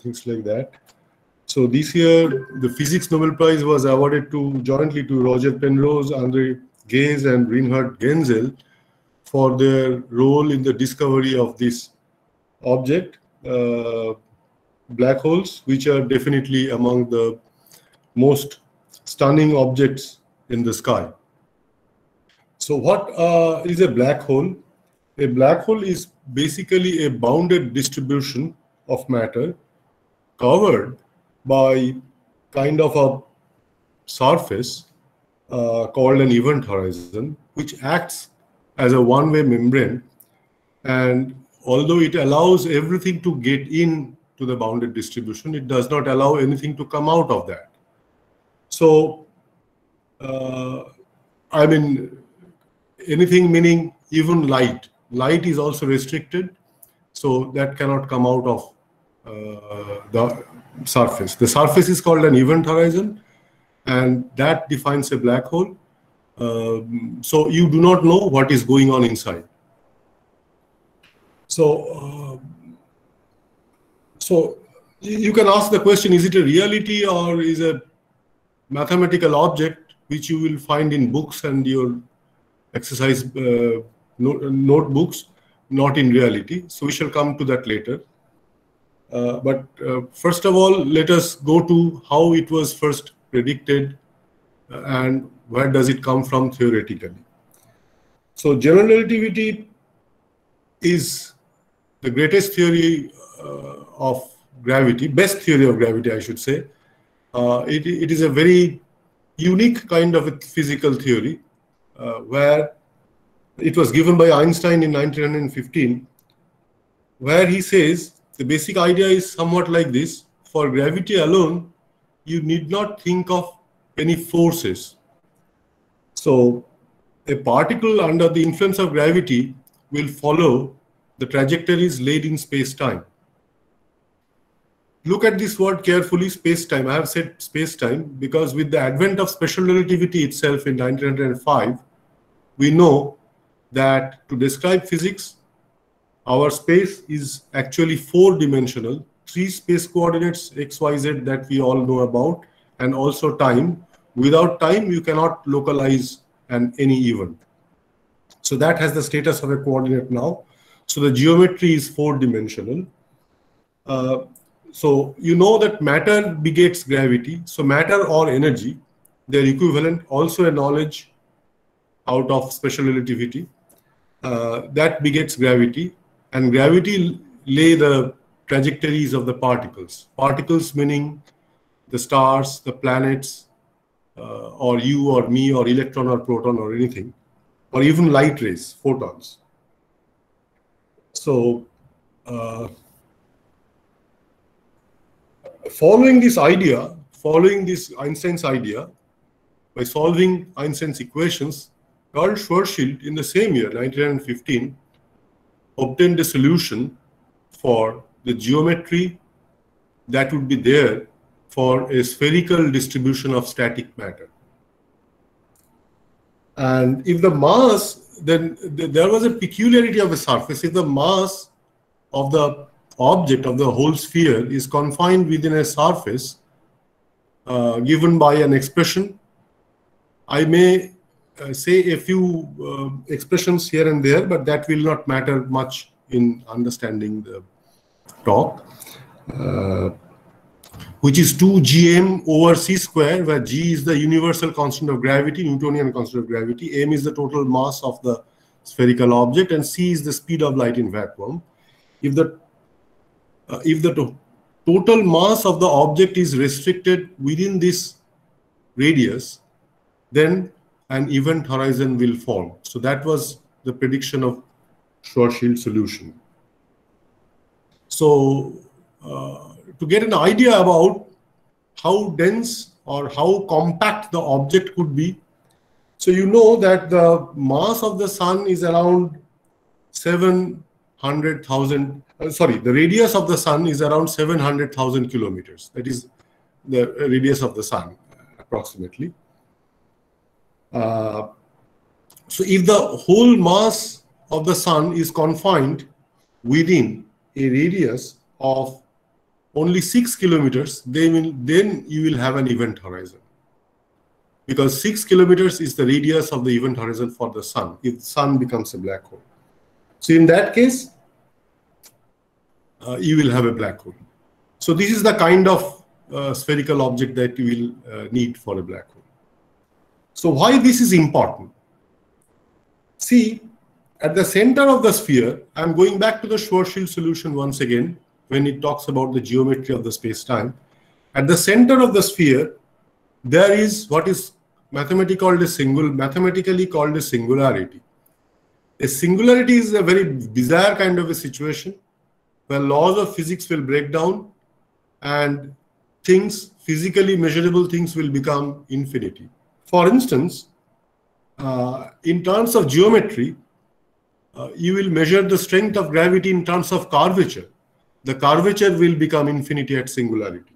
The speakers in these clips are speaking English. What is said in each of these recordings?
things like that. So this year, the Physics Nobel Prize was awarded jointly to Roger Penrose, Andre Geis, and Reinhard Genzel for their role in the discovery of this object, black holes, which are definitely among the most stunning objects in the sky. So what is a black hole? A black hole is basically a bounded distribution of matter covered by kind of a surface called an event horizon, which acts as a one-way membrane. And although it allows everything to get in to the bounded distribution, it does not allow anything to come out of that. So, I mean, anything meaning even light. Light is also restricted, so that cannot come out of the surface. The surface is called an event horizon, and that defines a black hole. So you do not know what is going on inside. So you can ask the question, is it a reality or is a mathematical object which you will find in books and your exercise notebooks, not in reality? So we shall come to that later. But first of all, let us go to how it was first predicted and where does it come from theoretically. So general relativity is the greatest theory of gravity, best theory of gravity, I should say. It is a very unique kind of a physical theory where it was given by Einstein in 1915, where he says the basic idea is somewhat like this: for gravity alone, you need not think of any forces. So a particle under the influence of gravity will follow the trajectories laid in space-time. Look at this word carefully, space-time. I have said space-time because with the advent of special relativity itself in 1905, we know that to describe physics, our space is actually four-dimensional, three space coordinates, x, y, z, that we all know about, and also time. Without time, you cannot localize any event. So that has the status of a coordinate now. So the geometry is four-dimensional. So you know that matter begets gravity. So matter or energy, their equivalent, also a knowledge out of special relativity, that begets gravity. And gravity lay the trajectories of the particles. Particles meaning the stars, the planets, or you or me or electron or proton or anything, or even light rays, photons. So following this Einstein's idea, by solving Einstein's equations, Karl Schwarzschild in the same year, 1915, obtained a solution for the geometry that would be there for a spherical distribution of static matter. And if the mass, then there was a peculiarity of a surface. If the mass of the object, of the whole sphere, is confined within a surface given by an expression, I may say a few expressions here and there, but that will not matter much in understanding the talk, which is 2gm over c square, where g is the universal constant of gravity, Newtonian constant of gravity, m is the total mass of the spherical object, and c is the speed of light in vacuum. If the total mass of the object is restricted within this radius, then an event horizon will form. So that was the prediction of Schwarzschild's solution. So to get an idea about how dense or how compact the object could be, so you know that the mass of the sun is around 700,000, the radius of the sun is around 700,000 kilometers. That is the radius of the sun, approximately. So if the whole mass of the sun is confined within a radius of only 6 kilometers, then you will have an event horizon. Because 6 kilometers is the radius of the event horizon for the sun, if the sun becomes a black hole. So in that case, you will have a black hole. So this is the kind of spherical object that you will need for a black hole. So why this is important? See, at the center of the sphere, I'm going back to the Schwarzschild solution once again, when it talks about the geometry of the space-time. At the center of the sphere, there is what is mathematically called a singularity. A singularity is a very bizarre kind of a situation where laws of physics will break down and things, physically measurable things, will become infinity. For instance, in terms of geometry, you will measure the strength of gravity in terms of curvature. The curvature will become infinity at singularity.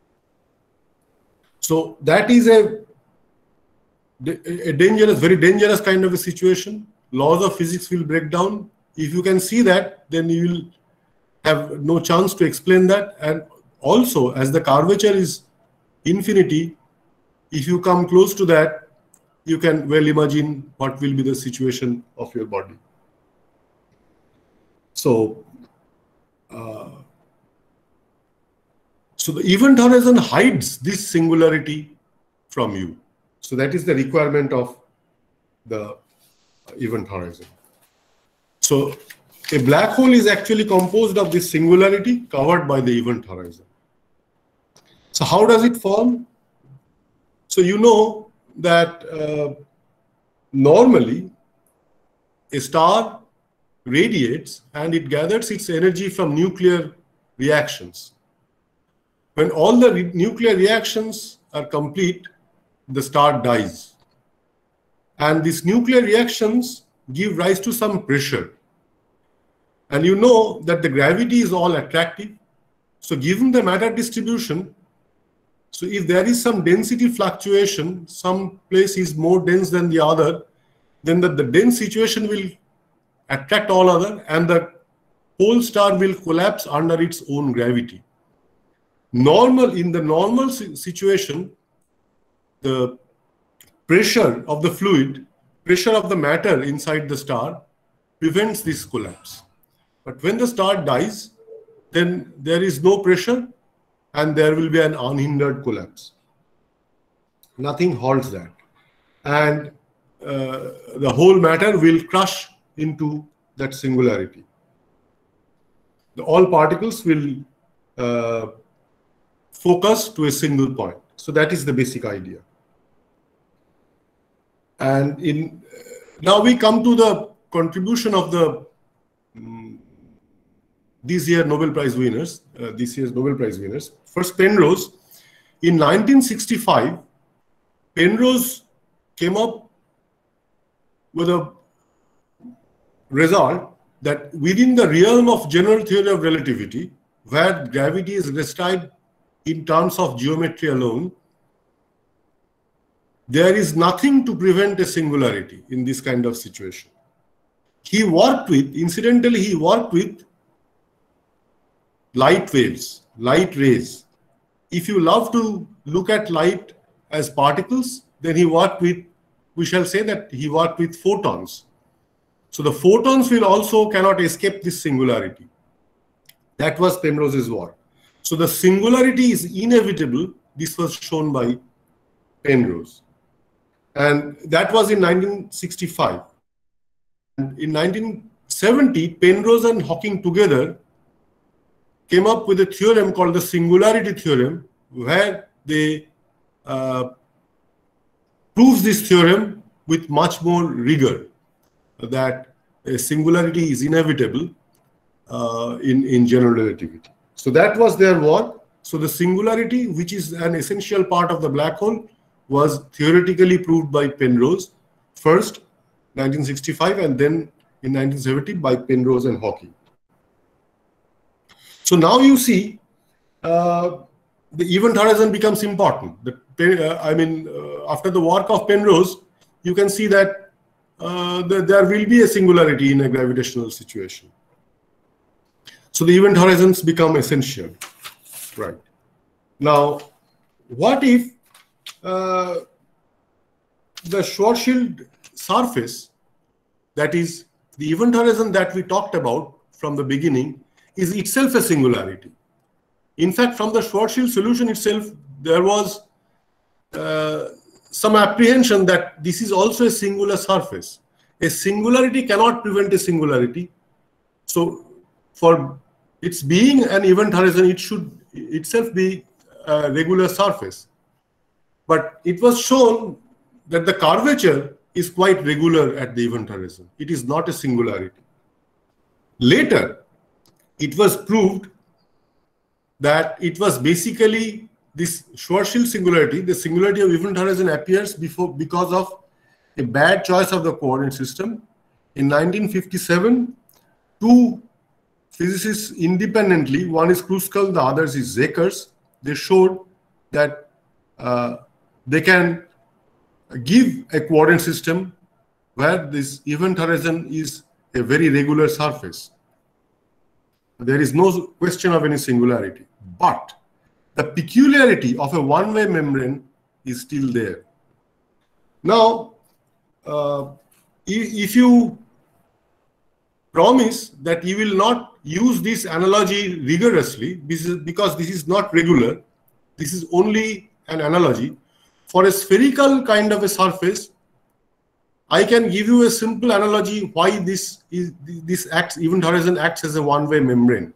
So that is a dangerous, very dangerous kind of a situation. Laws of physics will break down. If you can see that, then you will have no chance to explain that. And also, as the curvature is infinity, if you come close to that, you can well imagine what will be the situation of your body. So, so the event horizon hides this singularity from you. So that is the requirement of the event horizon. So a black hole is actually composed of this singularity covered by the event horizon. So how does it form? So you know that normally a star radiates and it gathers its energy from nuclear reactions. When all the nuclear reactions are complete, the star dies. And these nuclear reactions give rise to some pressure. And you know that the gravity is all attractive. So given the matter distribution, so if there is some density fluctuation, some place is more dense than the other, then the dense situation will attract all other and the whole star will collapse under its own gravity. In the normal situation, the pressure of the fluid, pressure of the matter inside the star prevents this collapse. But when the star dies, then there is no pressure and there will be an unhindered collapse. Nothing halts that. And the whole matter will crush into that singularity. All particles will focus to a single point. So that is the basic idea. And now we come to the contribution of the this year's Nobel Prize winners. First, Penrose. In 1965, Penrose came up with a result that within the realm of general theory of relativity, where gravity is described in terms of geometry alone, there is nothing to prevent a singularity in this kind of situation. Incidentally, he worked with light waves, light rays. If you love to look at light as particles, then we shall say that he worked with photons. So the photons cannot escape this singularity. That was Penrose's work. So the singularity is inevitable. This was shown by Penrose. And that was in 1965. And in 1970, Penrose and Hawking together came up with a theorem called the singularity theorem, where they proves this theorem with much more rigor, that a singularity is inevitable in general relativity. So that was their work. So the singularity, which is an essential part of the black hole, was theoretically proved by Penrose, first 1965 and then in 1970 by Penrose and Hawking. So now you see the event horizon becomes important. After the work of Penrose, you can see that there will be a singularity in a gravitational situation. So the event horizons become essential. Right. Now, what if the Schwarzschild surface, that is the event horizon that we talked about from the beginning, is itself a singularity? In fact, from the Schwarzschild solution itself, there was some apprehension that this is also a singular surface. A singularity cannot prevent a singularity. So for its being an event horizon, it should itself be a regular surface. But it was shown that the curvature is quite regular at the event horizon. It is not a singularity. Later, it was proved that it was basically this Schwarzschild singularity. The singularity of event horizon appears because of a bad choice of the coordinate system. In 1957, two physicists independently, one is Kruskal, the other is Zekers, they showed that they can give a coordinate system where this event horizon is a very regular surface. There is no question of any singularity. But the peculiarity of a one-way membrane is still there. Now, if you promise that you will not use this analogy rigorously, because this is not regular, this is only an analogy. For a spherical kind of a surface, I can give you a simple analogy why this event horizon acts as a one-way membrane.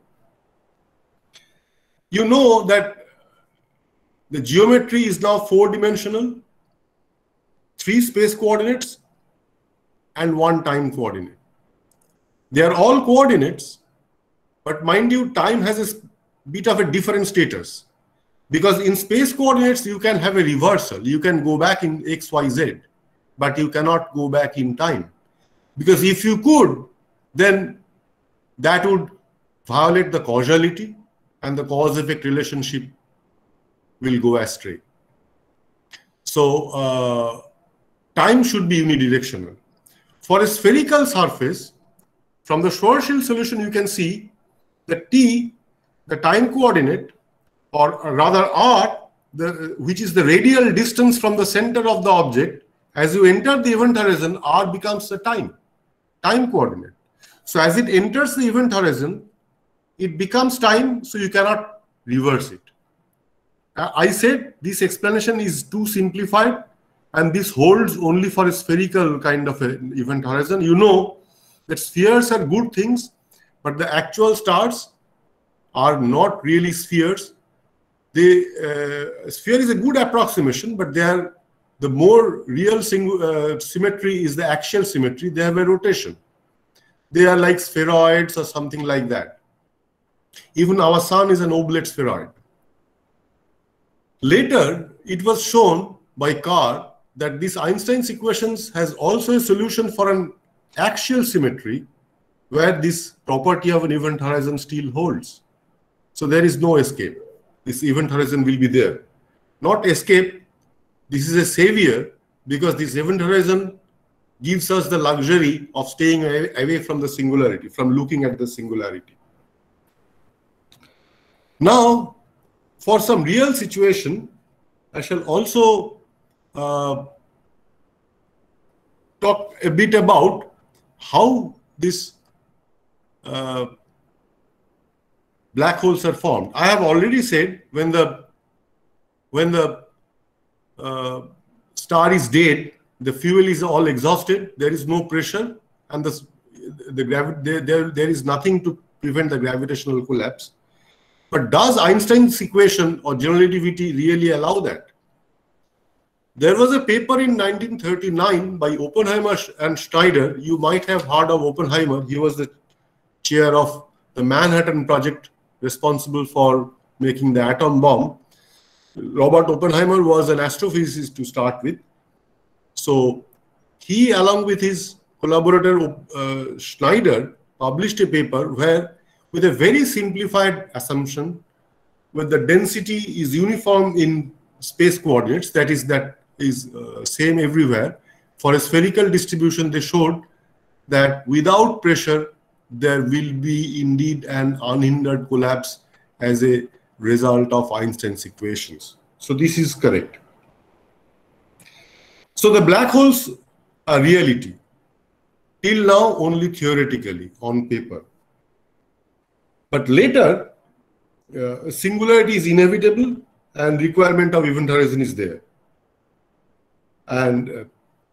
You know that the geometry is now four-dimensional, 3 space coordinates, and 1 time coordinate. They are all coordinates, but mind you, time has a bit of a different status. Because in space coordinates, you can have a reversal. You can go back in X, Y, Z, but you cannot go back in time. Because if you could, then that would violate the causality, and the cause-effect relationship will go astray. So time should be unidirectional. For a spherical surface, from the Schwarzschild solution, you can see that t, the time coordinate, or rather r, which is the radial distance from the center of the object, as you enter the event horizon, r becomes the time coordinate. So as it enters the event horizon, it becomes time, so you cannot reverse it. I said this explanation is too simplified, and this holds only for a spherical kind of an event horizon. You know that spheres are good things, but the actual stars are not really spheres. Sphere is a good approximation, but they are the more real symmetry is the axial symmetry. They have a rotation. They are like spheroids or something like that. Even our sun is an oblate spheroid. Later, it was shown by Carr that this Einstein's equations has also a solution for an axial symmetry where this property of an event horizon still holds. So there is no escape. This event horizon will be there. Not escape. This is a savior, because this event horizon gives us the luxury of staying away from the singularity, from looking at the singularity. Now, for some real situation, I shall also talk a bit about how this black holes are formed. I have already said when the star is dead, the fuel is all exhausted, there is no pressure, and there is nothing to prevent the gravitational collapse. But does Einstein's equation or general relativity really allow that? There was a paper in 1939 by Oppenheimer and Schneider. You might have heard of Oppenheimer. He was the chair of the Manhattan Project, responsible for making the atom bomb. Robert Oppenheimer was an astrophysicist to start with. So he, along with his collaborator Schneider, published a paper where, with a very simplified assumption, when the density is uniform in space coordinates, that is same everywhere. For a spherical distribution, they showed that without pressure, there will be indeed an unhindered collapse as a result of Einstein's equations. So this is correct. So the black holes are reality. Till now, only theoretically on paper. But later, singularity is inevitable and requirement of event horizon is there. And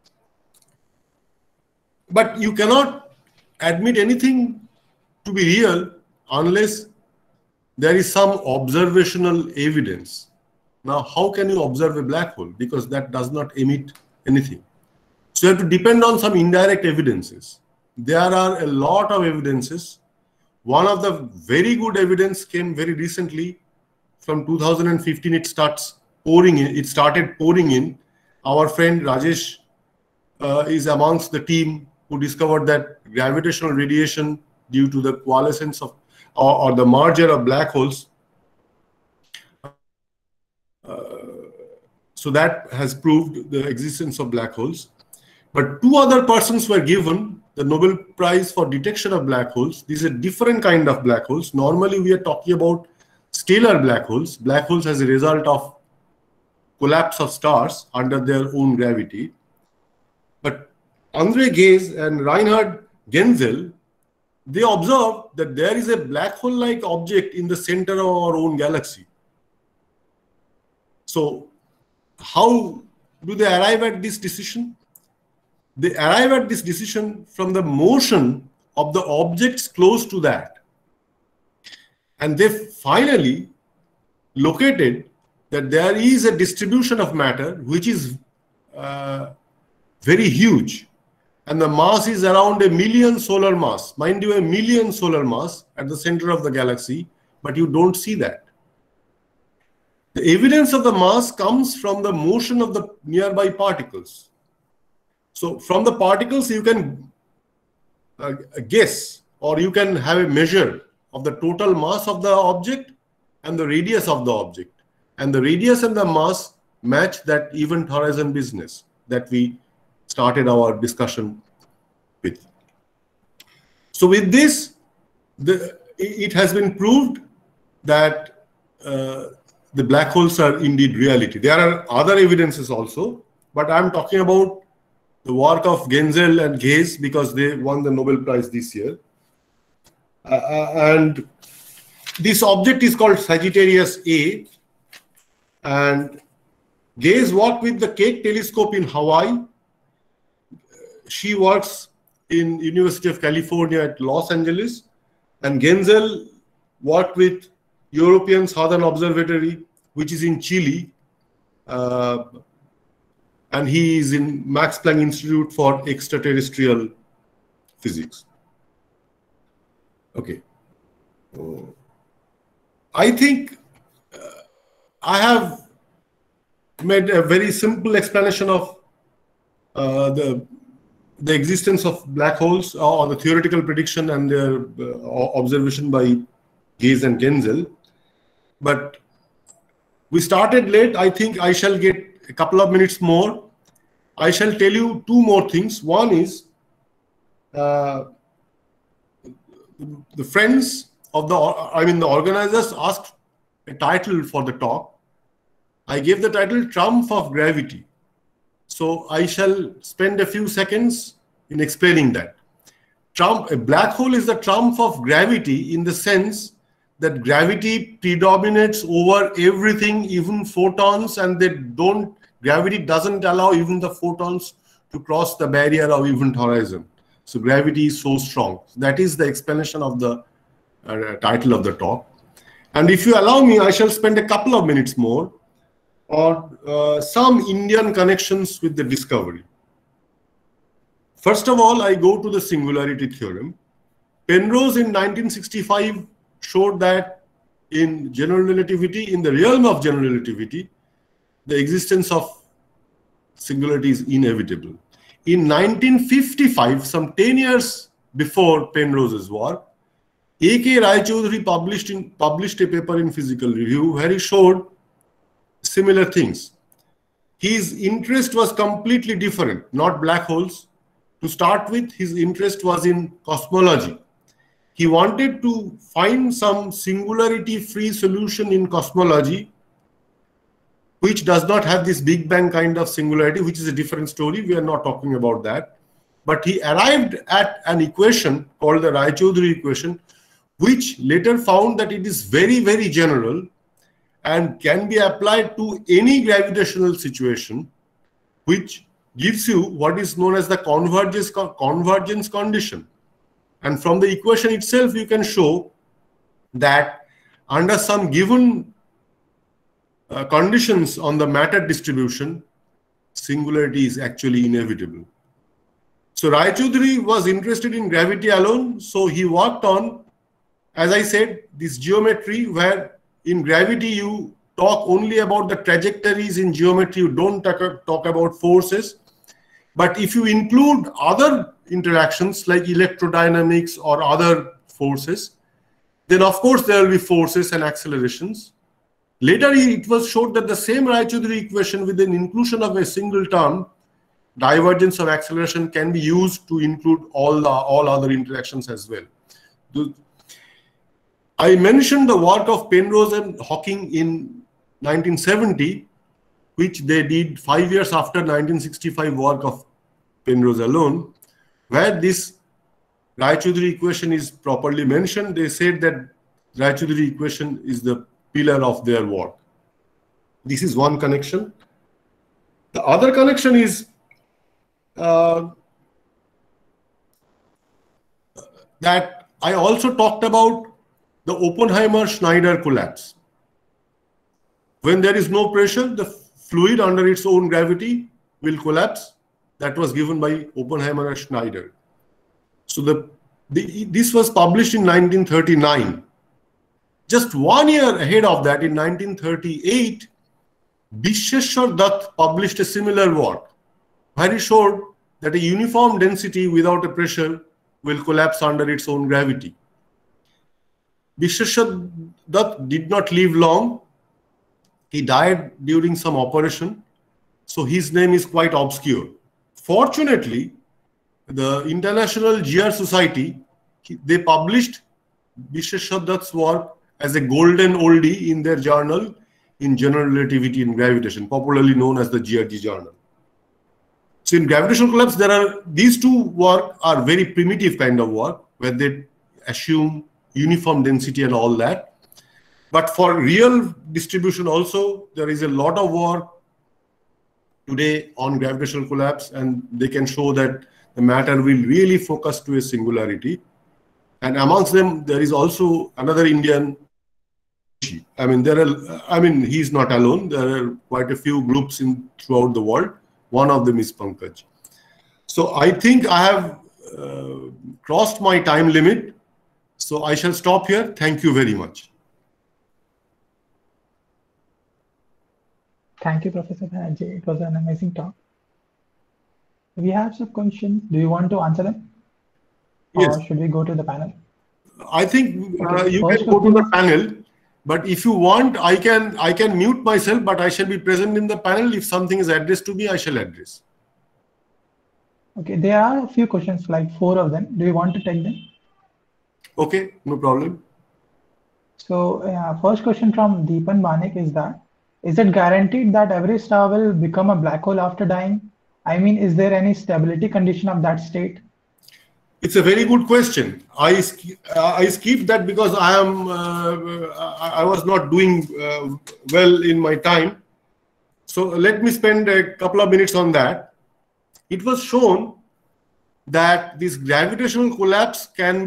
but you cannot admit anything to be real unless there is some observational evidence. Now, how can you observe a black hole? Because that does not emit anything. So you have to depend on some indirect evidences. There are a lot of evidences. One of the very good evidence came very recently from 2015. It started pouring in. Our friend Rajesh is amongst the team who discovered that gravitational radiation due to the coalescence of or the merger of black holes. So that has proved the existence of black holes. But two other persons were given the Nobel Prize for detection of black holes. These are different kind of black holes. Normally, we are talking about stellar black holes. Black holes as a result of collapse of stars under their own gravity. But André Ghez and Reinhard Genzel, they observed that there is a black hole-like object in the center of our own galaxy. So how do they arrive at this decision? They arrive at this decision from the motion of the objects close to that. And they finally located that there is a distribution of matter which is very huge. And the mass is around 1 million solar mass. Mind you, 1 million solar mass at the center of the galaxy, but you don't see that. The evidence of the mass comes from the motion of the nearby particles. So from the particles, you can guess, or you can have a measure of the total mass of the object and the radius of the object. And the radius and the mass match that event horizon business that we started our discussion with. So with this, it has been proved that the black holes are indeed reality. There are other evidences also, but I'm talking about the work of Genzel and Ghez because they won the Nobel Prize this year. And this object is called Sagittarius A. And Ghez worked with the Keck telescope in Hawaii. She works in University of California at Los Angeles. And Genzel worked with European Southern Observatory, which is in Chile. And he is in Max Planck Institute for Extraterrestrial Physics. Okay. I think I have made a very simple explanation of the existence of black holes or the theoretical prediction and their observation by Ghez and Genzel. But we started late. I think I shall get a couple of minutes more. I shall tell you two more things. One is the friends of the organizers asked a title for the talk. I gave the title Trump of Gravity. So I shall spend a few seconds in explaining that. A black hole is the trump of gravity in the sense that gravity predominates over everything, even photons, and gravity doesn't allow even the photons to cross the barrier of event horizon. So gravity is so strong. That is the explanation of the title of the talk. And if you allow me, I shall spend a couple of minutes more on some Indian connections with the discovery. First of all, I go to the singularity theorem. Penrose in 1965 showed that in general relativity, in the realm of general relativity, the existence of singularity is inevitable. In 1955, some 10 years before Penrose's work, A.K. Raychaudhuri published a paper in Physical Review where he showed similar things. His interest was completely different, not black holes. To start with, his interest was in cosmology. he wanted to find some singularity-free solution in cosmology, which does not have this Big Bang kind of singularity, which is a different story. We are not talking about that. But he arrived at an equation called the Raychaudhuri equation, which later found that it is very, very general and can be applied to any gravitational situation, which gives you what is known as the convergence condition. And from the equation itself, you can show that under some given conditions on the matter distribution, singularity is actually inevitable. So Raychaudhuri was interested in gravity alone, so he worked on, as I said, this geometry where in gravity you talk only about the trajectories in geometry, you don't talk about forces. But if you include other interactions like electrodynamics or other forces, then of course there will be forces and accelerations. Later it was showed that the same Raychaudhuri equation with an inclusion of a single term, divergence of acceleration, can be used to include all other interactions as well. I mentioned the work of Penrose and Hawking in 1970, which they did 5 years after 1965 work of Penrose alone, where this Raychaudhuri equation is properly mentioned. They said that Raychaudhuri equation is the pillar of their work. This is one connection. The other connection is that I also talked about the Oppenheimer-Schneider collapse. When there is no pressure, the fluid under its own gravity will collapse. That was given by Oppenheimer and Schneider. So this was published in 1939. Just 1 year ahead of that, in 1938, Visheshwar Dutt published a similar work, where he showed that a uniform density without a pressure will collapse under its own gravity. Visheshwar Dutt did not live long. He died during some operation, so his name is quite obscure. Fortunately, the International GR Society, they published Visheshwar Dutt's work as a golden oldie in their journal in General Relativity and Gravitation, popularly known as the GRG journal. So in gravitational collapse, these two work are very primitive kind of work where they assume uniform density and all that. But for real distribution also, there is a lot of work today on gravitational collapse, and they can show that the matter will really focus to a singularity. And amongst them, there is also another Indian. I mean, he's not alone. There are quite a few groups throughout the world. One of them is Pankaj. So I think I have crossed my time limit. So I shall stop here. Thank you very much. Thank you, Professor Banerjee. It was an amazing talk. We have some questions. Do you want to answer them? Yes. Or should we go to the panel? I think you can go to the panel, but if you want, I can mute myself, but I shall be present in the panel. If something is addressed to me, I shall address. Okay, there are a few questions, like 4 of them. Do you want to take them? Okay, no problem. So first question from Deepan Manik is that, is it guaranteed that every star will become a black hole after dying? I mean, is there any stability condition of that state? It's a very good question. I skipped that because I was not doing well in my time. So let me spend a couple of minutes on that. It was shown that this gravitational collapse can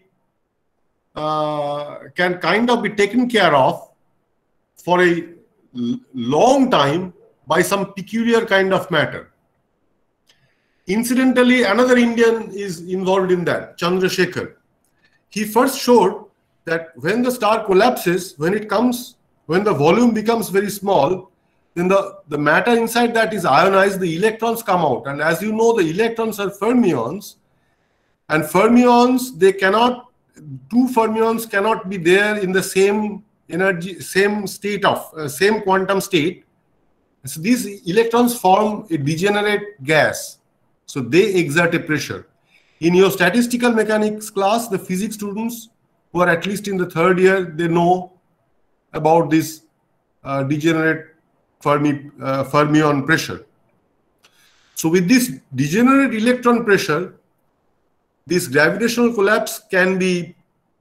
kind of be taken care of for a long time by some peculiar kind of matter. Incidentally, another Indian is involved in that, Chandrasekhar. He first showed that when the star collapses, when the volume becomes very small, then the matter inside that is ionized, the electrons come out. And as you know, the electrons are fermions. And fermions, two fermions cannot be there in the same energy, same quantum state. So these electrons form a degenerate gas. So they exert a pressure. In your statistical mechanics class, the physics students who are at least in the third year, they know about this degenerate fermion pressure. So with this degenerate electron pressure, this gravitational collapse can be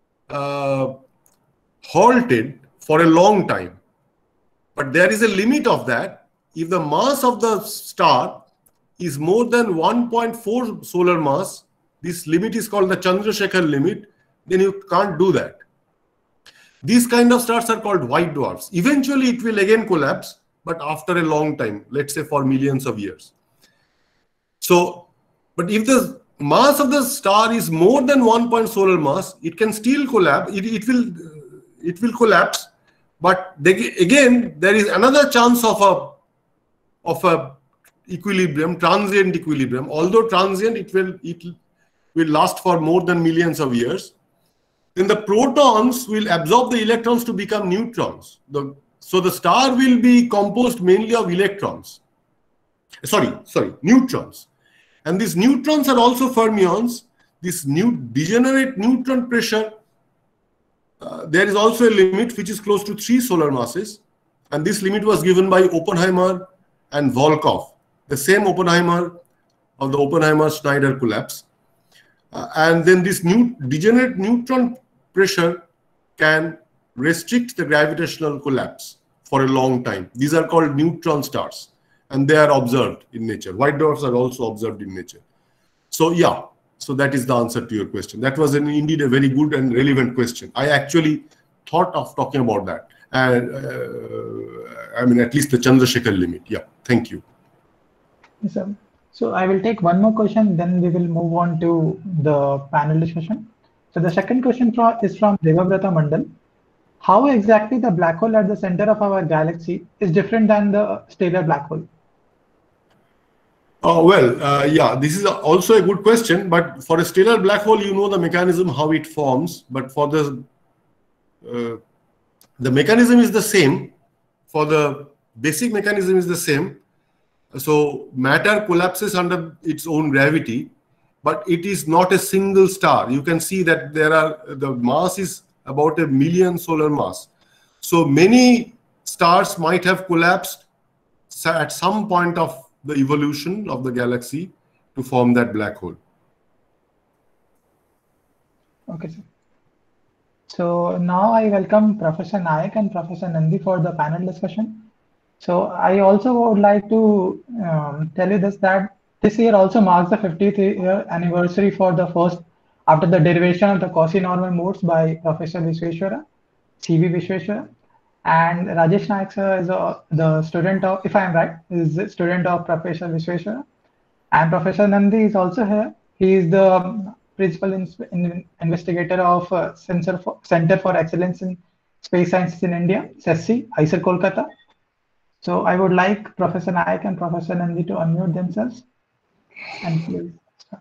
halted for a long time. But there is a limit of that. If the mass of the star is more than 1.4 solar mass, this limit is called the Chandrasekhar limit, then you can't do that. These kind of stars are called white dwarfs. Eventually it will again collapse, but after a long time, let's say for millions of years. So, but if the mass of the star is more than 1 solar mass, it can still collapse. It will collapse, but again there is another chance of a equilibrium, transient equilibrium. Although transient, it will last for more than millions of years. Then the protons will absorb the electrons to become neutrons. So the star will be composed mainly of electrons. Neutrons. And these neutrons are also fermions. This degenerate neutron pressure, there is also a limit which is close to 3 solar masses. And this limit was given by Oppenheimer and Volkoff, the same Oppenheimer of the Oppenheimer-Schneider collapse. And then this degenerate neutron pressure can restrict the gravitational collapse for a long time. These are called neutron stars, and they are observed in nature. White dwarfs are also observed in nature. So yeah, so that is the answer to your question. That was indeed a very good and relevant question. I actually thought of talking about that. I mean, at least the Chandrasekhar limit. Yeah, thank you. Yes, sir. So I will take one more question, then we will move on to the panel discussion. So the second question is from Devabrata Mandal. How exactly the black hole at the center of our galaxy is different than the stellar black hole? Yeah, this is also a good question. But for a stellar black hole, you know the mechanism, how it forms. But for the mechanism is the same. For the basic mechanism is the same. So matter collapses under its own gravity, but it is not a single star. You can see that the mass is about 1 million solar mass. So many stars might have collapsed at some point of the evolution of the galaxy to form that black hole. Okay, sir. So now I welcome Professor Nayak and Professor Nandi for the panel discussion. So I also would like to tell you that this year also marks the 50th year anniversary for the first, after the derivation of the Cauchy-Normal modes by Professor Visveswara, C.V. Visveswara, and Rajesh Nayak sir is the student of, if I am right, is the student of Professor Visveswara, and Professor Nandi is also here. He is the principal investigator of Center for Excellence in Space Sciences in India, CESSI, IISER Kolkata. So I would like Professor Nayak and Professor Nandi to unmute themselves. And please start.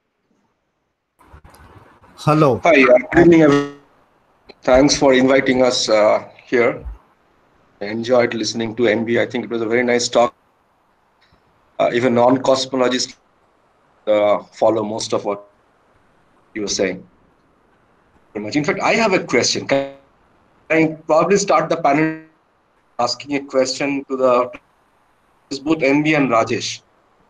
Hello. Hi, good evening, everyone. Thanks for inviting us here. I enjoyed listening to MB. I think it was a very nice talk. Even non-cosmologists follow most of what you were saying. Very much. In fact, I have a question. Can I probably start the panel asking a question to both MB and Rajesh?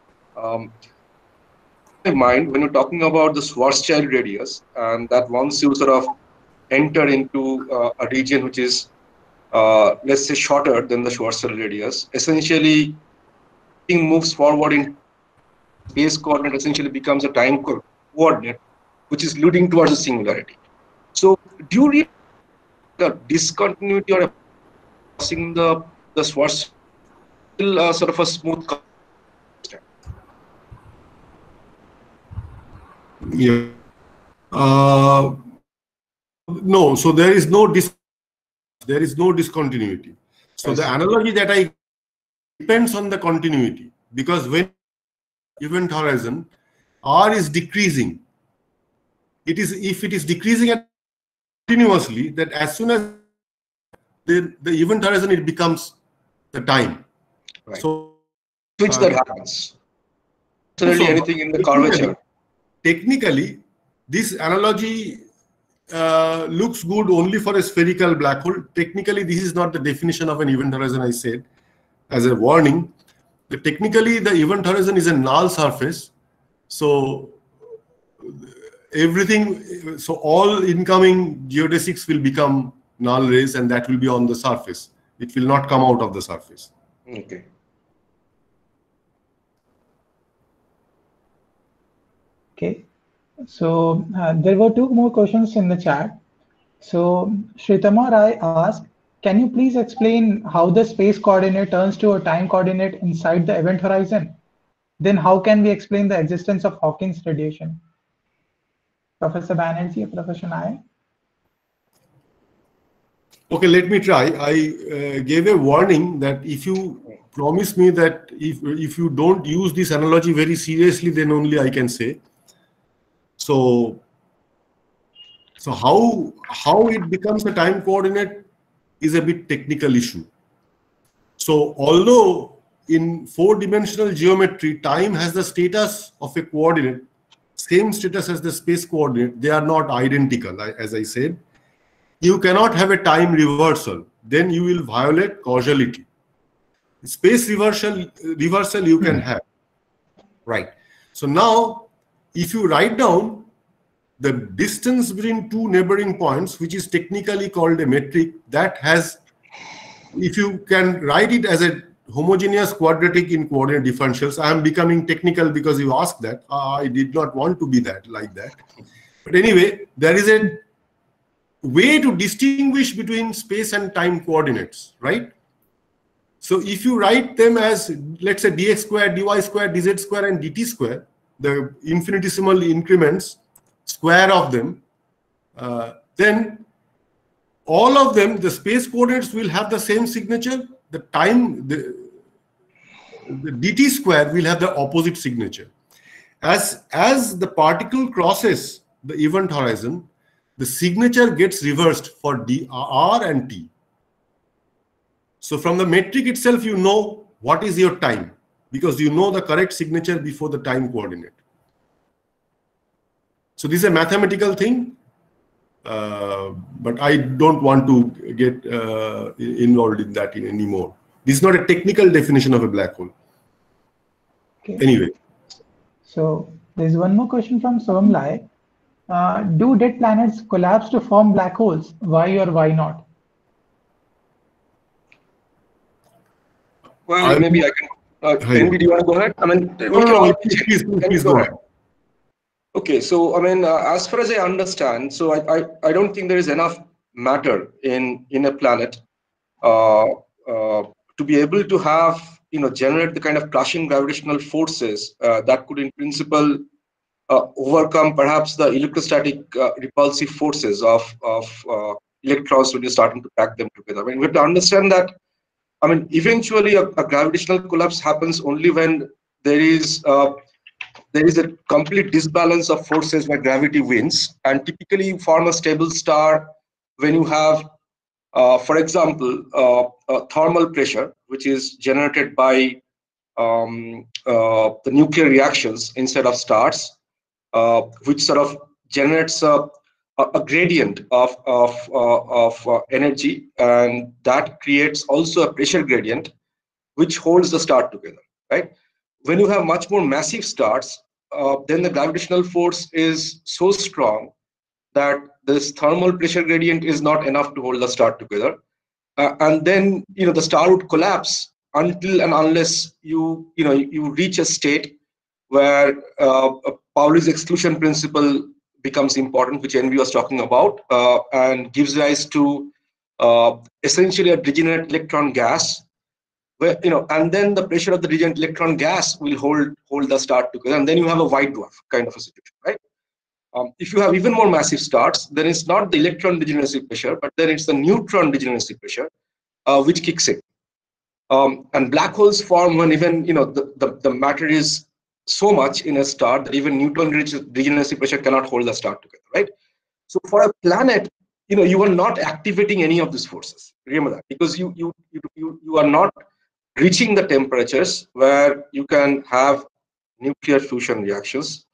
In mind, when you're talking about the Schwarzschild radius, and that once you sort of enter into a region which is, let's say, shorter than the Schwarzschild radius, essentially, thing moves forward in space coordinate, essentially becomes a time coordinate, which is leading towards a singularity. So, do you read the discontinuity or crossing the Schwarzschild sort of a smooth? Yeah. No, so there is no discontinuity. So the analogy that I depends on the continuity, because when event horizon R is decreasing, if it is decreasing continuously, that as soon as the event horizon, it becomes the time. Right. So which that happens. Certainly anything in the curvature. technically, this analogy looks good only for a spherical black hole. Technically, this is not the definition of an event horizon, I said, as a warning. Technically, the event horizon is a null surface. So everything, so all incoming geodesics will become null rays, and that will be on the surface. It will not come out of the surface. Okay. Okay. So there were two more questions in the chat. So Shritama Rai asked, can you please explain how the space coordinate turns to a time coordinate inside the event horizon? Then how can we explain the existence of Hawking's radiation? Professor Banerjee or Professor Nayak? Okay, let me try. I gave a warning that if you promise me that if you don't use this analogy very seriously, then only I can say. So how it becomes a time coordinate is a bit technical issue. So although in 4-dimensional geometry, time has the status of a coordinate, same status as the space coordinate, they are not identical, as I said. You cannot have a time reversal. Then you will violate causality. Space reversal you can have. Right. So now, if you write down the distance between two neighboring points, which is technically called a metric, that has, if you can write it as a homogeneous quadratic in coordinate differentials. I am becoming technical because you asked that. I did not want to be like that. But anyway, there is a way to distinguish between space and time coordinates, right? So if you write them as, let's say, dx squared, dy squared, dz squared, and dt squared, the infinitesimal increments, square of them, then all of them, the space coordinates will have the same signature. The time, the dt square will have the opposite signature. As the particle crosses the event horizon, the signature gets reversed for r and t. So from the metric itself, you know what is your time, because you know the correct signature before the time coordinate. So this is a mathematical thing, but I don't want to get involved in that anymore. This is not a technical definition of a black hole. Okay. Anyway. So there's one more question from Soam Lai. Do dead planets collapse to form black holes? Why or why not? Well, maybe I can. Envy, do you want to go ahead? I mean, please go ahead. Okay, so I mean, as far as I understand, so I don't think there is enough matter in a planet to be able to have, generate the kind of crushing gravitational forces that could, in principle, overcome perhaps the electrostatic repulsive forces of electrons when you're starting to pack them together. I mean, we have to understand that. I mean, eventually, a gravitational collapse happens only when there is a complete disbalance of forces where gravity wins, and typically you form a stable star when you have, for example, thermal pressure, which is generated by the nuclear reactions inside of stars, which sort of generates a gradient of energy, and that creates also a pressure gradient, which holds the star together, right? When you have much more massive stars, then the gravitational force is so strong that this thermal pressure gradient is not enough to hold the star together, and then the star would collapse until and unless you reach a state where Pauli's exclusion principle becomes important, which Envy was talking about, and gives rise to essentially a degenerate electron gas, where and then the pressure of the degenerate electron gas will hold the star together, and then you have a white dwarf kind of a situation, right? If you have even more massive stars, then it's not the electron degeneracy pressure, but then it's the neutron degeneracy pressure, which kicks in. And black holes form when even the matter is so much in a star that even neutron degeneracy pressure cannot hold the star together, right? So for a planet, you are not activating any of these forces. Remember that, because you are not reaching the temperatures where you can have nuclear fusion reactions.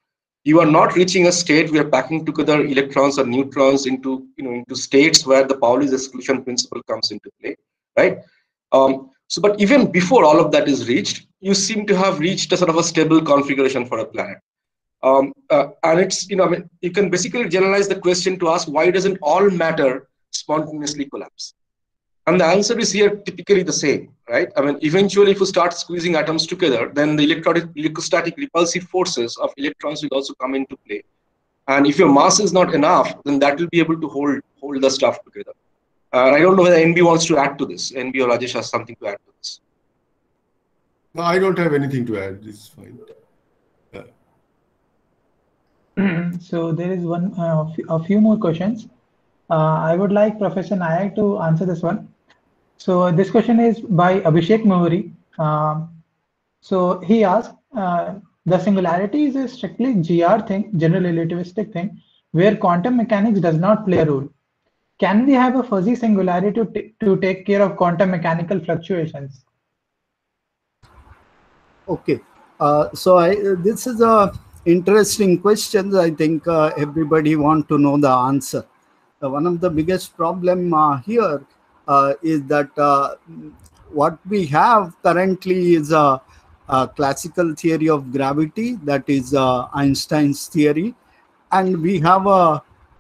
you are not reaching a state where packing together electrons or neutrons into states where the Pauli's exclusion principle comes into play, right? But even before all of that is reached, you seem to have reached a sort of a stable configuration for a planet. And it's, you can basically generalize the question to ask, why doesn't all matter spontaneously collapse? And the answer is here typically the same, right? I mean, eventually, if you start squeezing atoms together, then the electrostatic repulsive forces of electrons will also come into play. And if your mass is not enough, then that will be able to hold the stuff together. I don't know whether NB wants to add to this. NB or Rajesh has something to add to this. No, I don't have anything to add. This is fine. So there is a few more questions. I would like Professor Nayak to answer this one. So this question is by Abhishek Mohuri. So he asked, the singularity is a strictly GR thing, general relativistic thing, where quantum mechanics does not play a role. Can we have a fuzzy singularity to take care of quantum mechanical fluctuations? Okay, this is a interesting question. I think everybody want to know the answer. One of the biggest problem here is that what we have currently is a classical theory of gravity, that is Einstein's theory, and we have a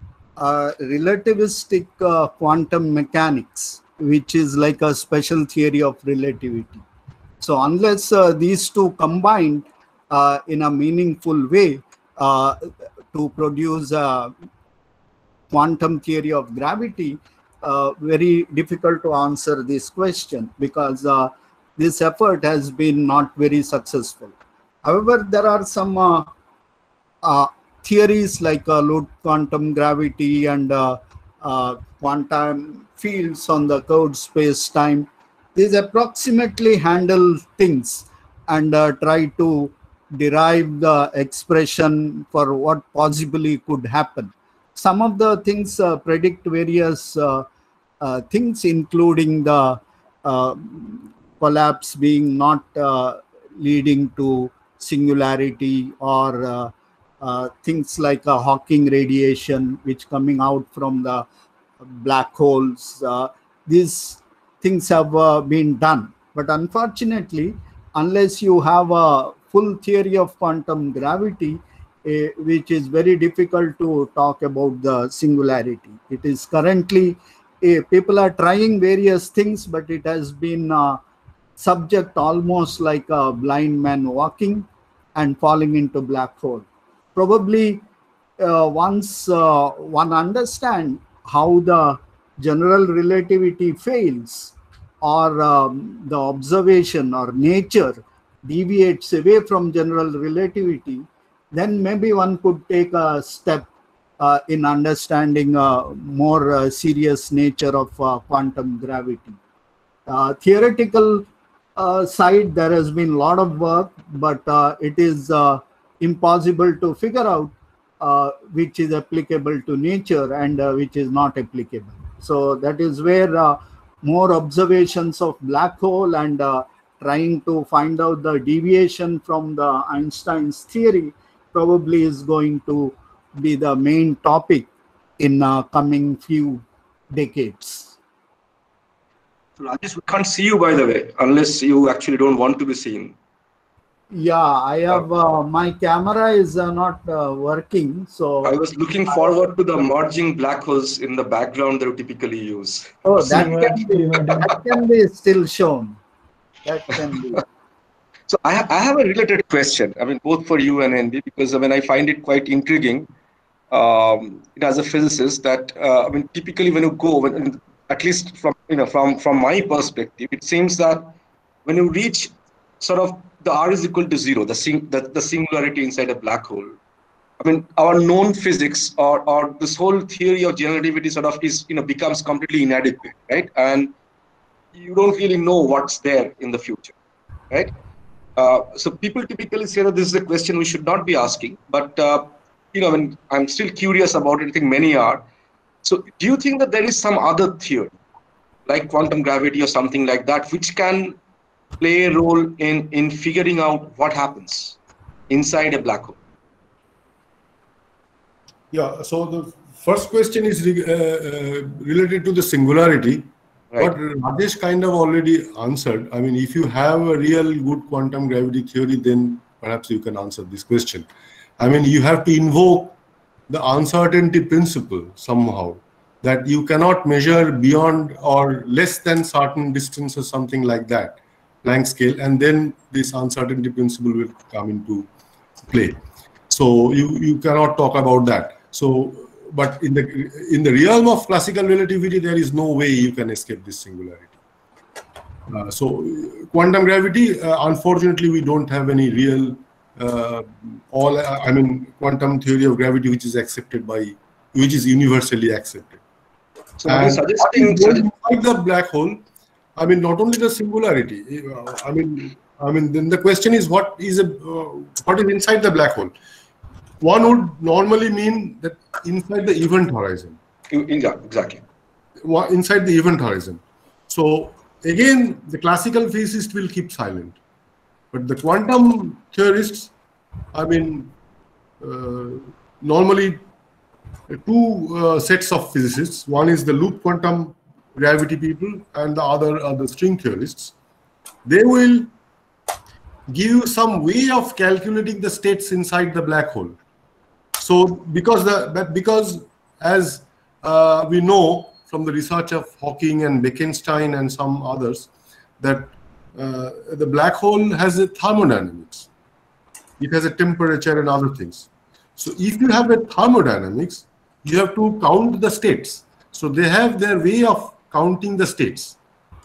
relativistic quantum mechanics, which is like a special theory of relativity. So unless these two combine in a meaningful way to produce a quantum theory of gravity, very difficult to answer this question, because this effort has been not very successful. However, there are some theories like loop quantum gravity and quantum fields on the curved space-time. These approximately handle things and try to derive the expression for what possibly could happen. Some of the things predict various things, including the collapse being not leading to singularity, or things like a Hawking radiation, which coming out from the black holes. These things have been done. But unfortunately, unless you have a full theory of quantum gravity, which is very difficult to talk about the singularity. It is currently, people are trying various things, but it has been subject almost like a blind man walking and falling into black hole. Probably once one understands how the general relativity fails, or the observation or nature deviates away from general relativity, then maybe one could take a step in understanding more serious nature of quantum gravity. Theoretical side, there has been a lot of work, but it is impossible to figure out which is applicable to nature and which is not applicable. So that is where more observations of black hole and trying to find out the deviation from the Einstein's theory probably is going to be the main topic in coming few decades. So Rajesh, we can't see you, by the way, unless you actually don't want to be seen. Yeah, I have my camera is not working, so I was looking forward to the merging black holes in the background that we typically use. Oh, that can be still shown. That can be. So I have a related question. I mean, both for you and NB, because I mean I find it quite intriguing. As a physicist, that I mean, typically when you go, at least from my perspective, it seems that when you reach sort of the R is equal to 0, the singularity inside a black hole, I mean, our known physics or this whole theory of general relativity sort of is becomes completely inadequate, right? And you don't really know what's there in the future, right? So people typically say that this is a question we should not be asking, but I mean, I'm still curious about it. I think many are. So do you think that there is some other theory, like quantum gravity or something like that, which can play a role in figuring out what happens inside a black hole? Yeah, so the first question is related to the singularity. Right. But Rajesh kind of already answered. I mean, if you have a real good quantum gravity theory, then perhaps you can answer this question. I mean, you have to invoke the uncertainty principle somehow, that you cannot measure beyond or less than certain distance or something like that, Planck scale, and then this uncertainty principle will come into play. So you cannot talk about that. So, but in the realm of classical relativity, there is no way you can escape this singularity. So quantum gravity, unfortunately, we don't have any real quantum theory of gravity which is accepted by, which is universally accepted. So are you suggesting inside the black hole? I mean, not only the singularity. I mean, then the question is what is inside the black hole? One would normally mean that inside the event horizon. Yeah, exactly. Inside the event horizon. So again, the classical physicist will keep silent, but the quantum theorists, I mean, normally two sets of physicists. One is the loop quantum gravity people, and the other are the string theorists. They will give you some way of calculating the states inside the black hole. So because as we know from the research of Hawking and Bekenstein and some others, that the black hole has a thermodynamics. It has a temperature and other things. So if you have a thermodynamics, you have to count the states. So they have their way of counting the states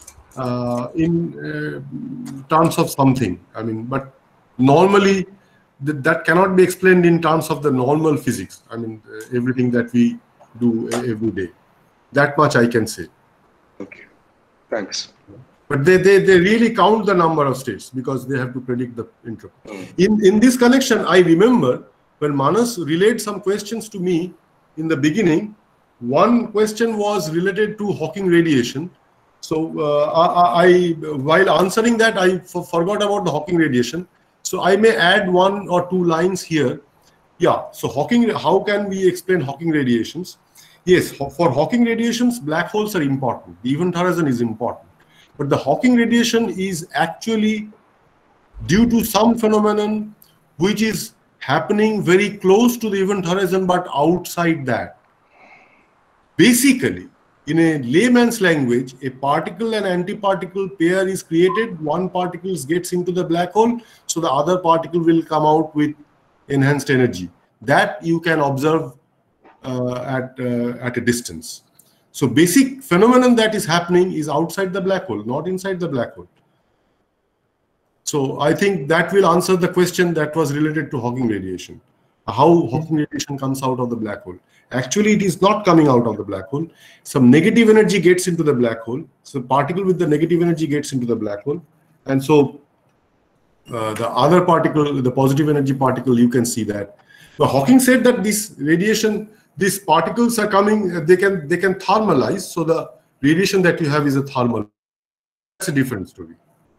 in terms of something. I mean, but normally that cannot be explained in terms of the normal physics. I mean, everything that we do every day. That much I can say. Okay, thanks. But they really count the number of states because they have to predict the entropy. In this connection, I remember when Manas relayed some questions to me in the beginning. One question was related to Hawking radiation. So while answering that, I forgot about the Hawking radiation. So I may add 1 or 2 lines here. Yeah, so Hawking, how can we explain Hawking radiations? Yes, for Hawking radiations, black holes are important. The event horizon is important. But the Hawking radiation is actually due to some phenomenon which is happening very close to the event horizon but outside that. Basically, in a layman's language, a particle and antiparticle pair is created. One particle gets into the black hole, so the other particle will come out with enhanced energy. That you can observe at a distance. So basic phenomenon that is happening is outside the black hole, not inside the black hole. So I think that will answer the question that was related to Hawking radiation. How Hawking radiation comes out of the black hole. Actually, it is not coming out of the black hole. Some negative energy gets into the black hole. So particle with the negative energy gets into the black hole. And so the other particle, the positive energy particle, you can see that. But Hawking said that this radiation, these particles are coming, they can thermalize. So the radiation that you have is a thermal. That's a different story.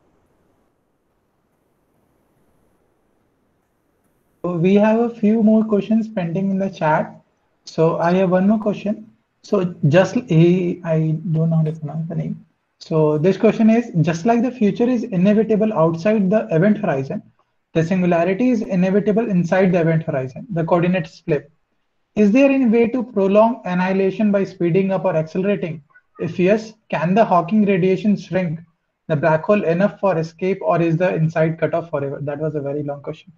We have a few more questions pending in the chat. So I have one more question. So I don't know how to pronounce the name. So this question is, just like the future is inevitable outside the event horizon, the singularity is inevitable inside the event horizon. The coordinates flip. Is there any way to prolong annihilation by speeding up or accelerating? If yes, can the Hawking radiation shrink the black hole enough for escape, or is the inside cut off forever? That was a very long question.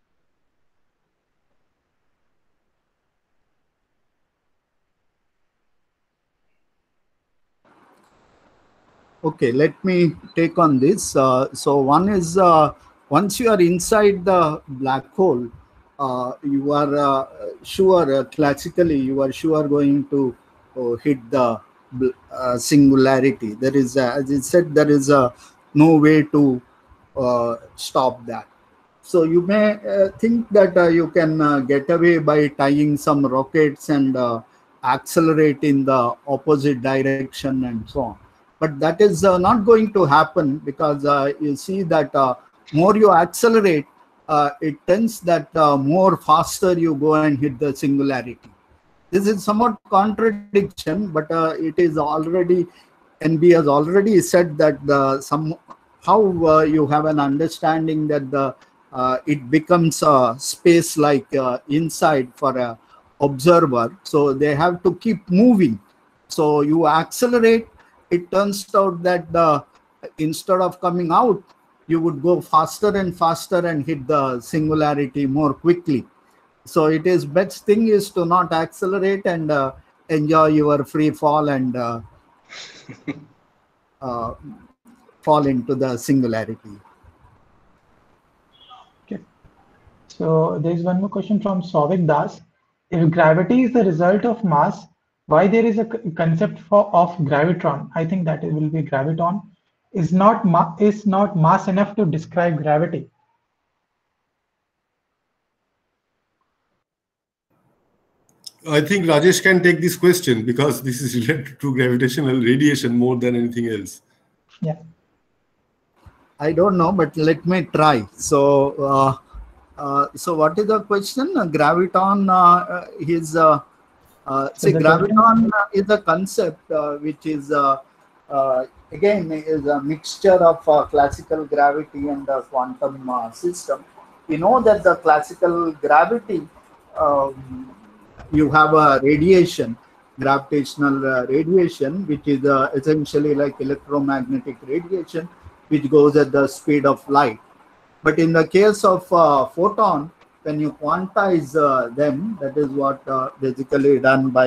Okay, let me take on this. So one is once you are inside the black hole, you are sure, classically, you are sure going to hit the singularity. There is, as I said, there is no way to stop that. So you may think that you can get away by tying some rockets and accelerate in the opposite direction and so on. But that is not going to happen, because you see that more you accelerate, it tends that more faster you go and hit the singularity. This is somewhat contradiction, but it is already, NB has already said that somehow you have an understanding that it becomes a space like inside for a observer. So they have to keep moving. So you accelerate, it turns out that instead of coming out, you would go faster and faster and hit the singularity more quickly. So it is best thing is to not accelerate and enjoy your free fall and fall into the singularity. Okay. So there is one more question from Souvik Das. If gravity is the result of mass, why there is a concept of gravitron? I think that it will be graviton. Is not mass enough to describe gravity? I think Rajesh can take this question because this is related to gravitational radiation more than anything else. Yeah. I don't know, but let me try. So, so what is the question? Graviton is graviton is a concept which is again is a mixture of classical gravity and the quantum system. We know that the classical gravity, you have a radiation, gravitational radiation, which is essentially like electromagnetic radiation, which goes at the speed of light. But in the case of photon, when you quantize them, that is what basically done by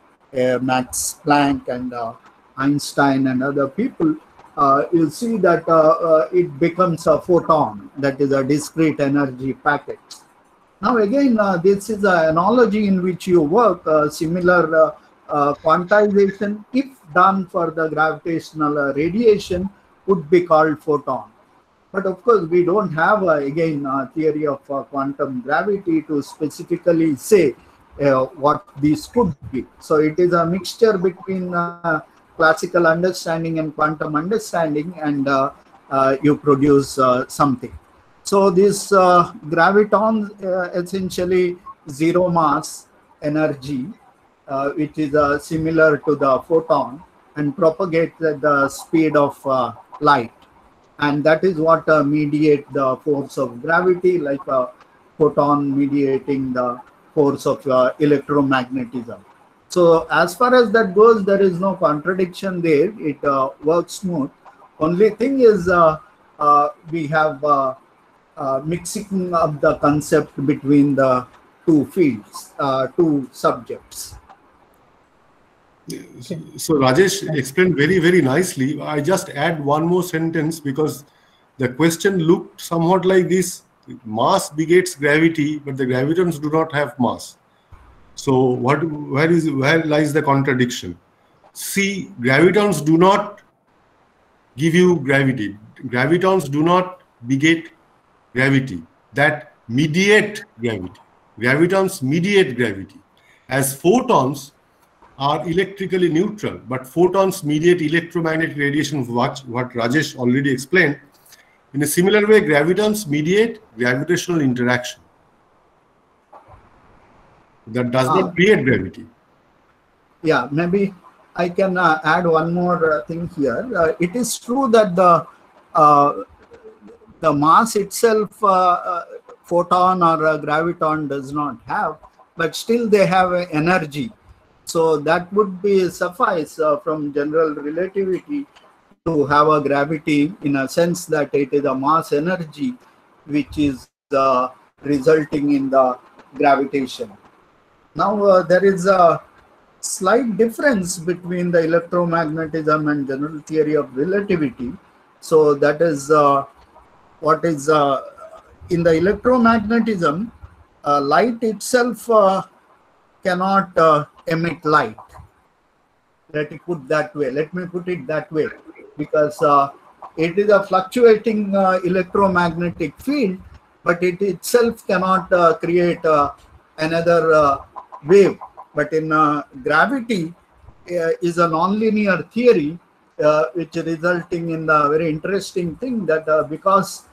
Max Planck and Einstein and other people, you see that it becomes a photon, that is a discrete energy packet. Now again, this is an analogy in which you work, similar quantization, if done for the gravitational radiation, would be called photon. But of course, we don't have, again, a theory of quantum gravity to specifically say what these could be. So it is a mixture between classical understanding and quantum understanding, and you produce something. So this graviton essentially zero mass energy, which is similar to the photon, and propagates at the speed of light. And that is what mediate the force of gravity, like a photon mediating the force of electromagnetism. So as far as that goes, there is no contradiction there. It works smooth. Only thing is we have mixing up the concept between the two fields, two subjects. So Rajesh explained very, very nicely. I just add one more sentence because the question looked somewhat like this: mass begets gravity, but the gravitons do not have mass. So where lies the contradiction? See, gravitons do not give you gravity. Gravitons do not beget gravity. That mediate gravity. Gravitons mediate gravity. As photons are electrically neutral, but photons mediate electromagnetic radiation, what Rajesh already explained. In a similar way, gravitons mediate gravitational interaction. That does not create gravity. Yeah, maybe I can add one more thing here. It is true that the mass itself, photon or graviton does not have, but still they have energy. So that would be suffice from general relativity to have a gravity, in a sense that it is a mass energy which is resulting in the gravitation. Now there is a slight difference between the electromagnetism and general theory of relativity. So that is what is in the electromagnetism, light itself cannot emit light. Let me put it that way, because it is a fluctuating electromagnetic field, but it itself cannot create another wave. But in gravity is a nonlinear theory, which is resulting in the very interesting thing that because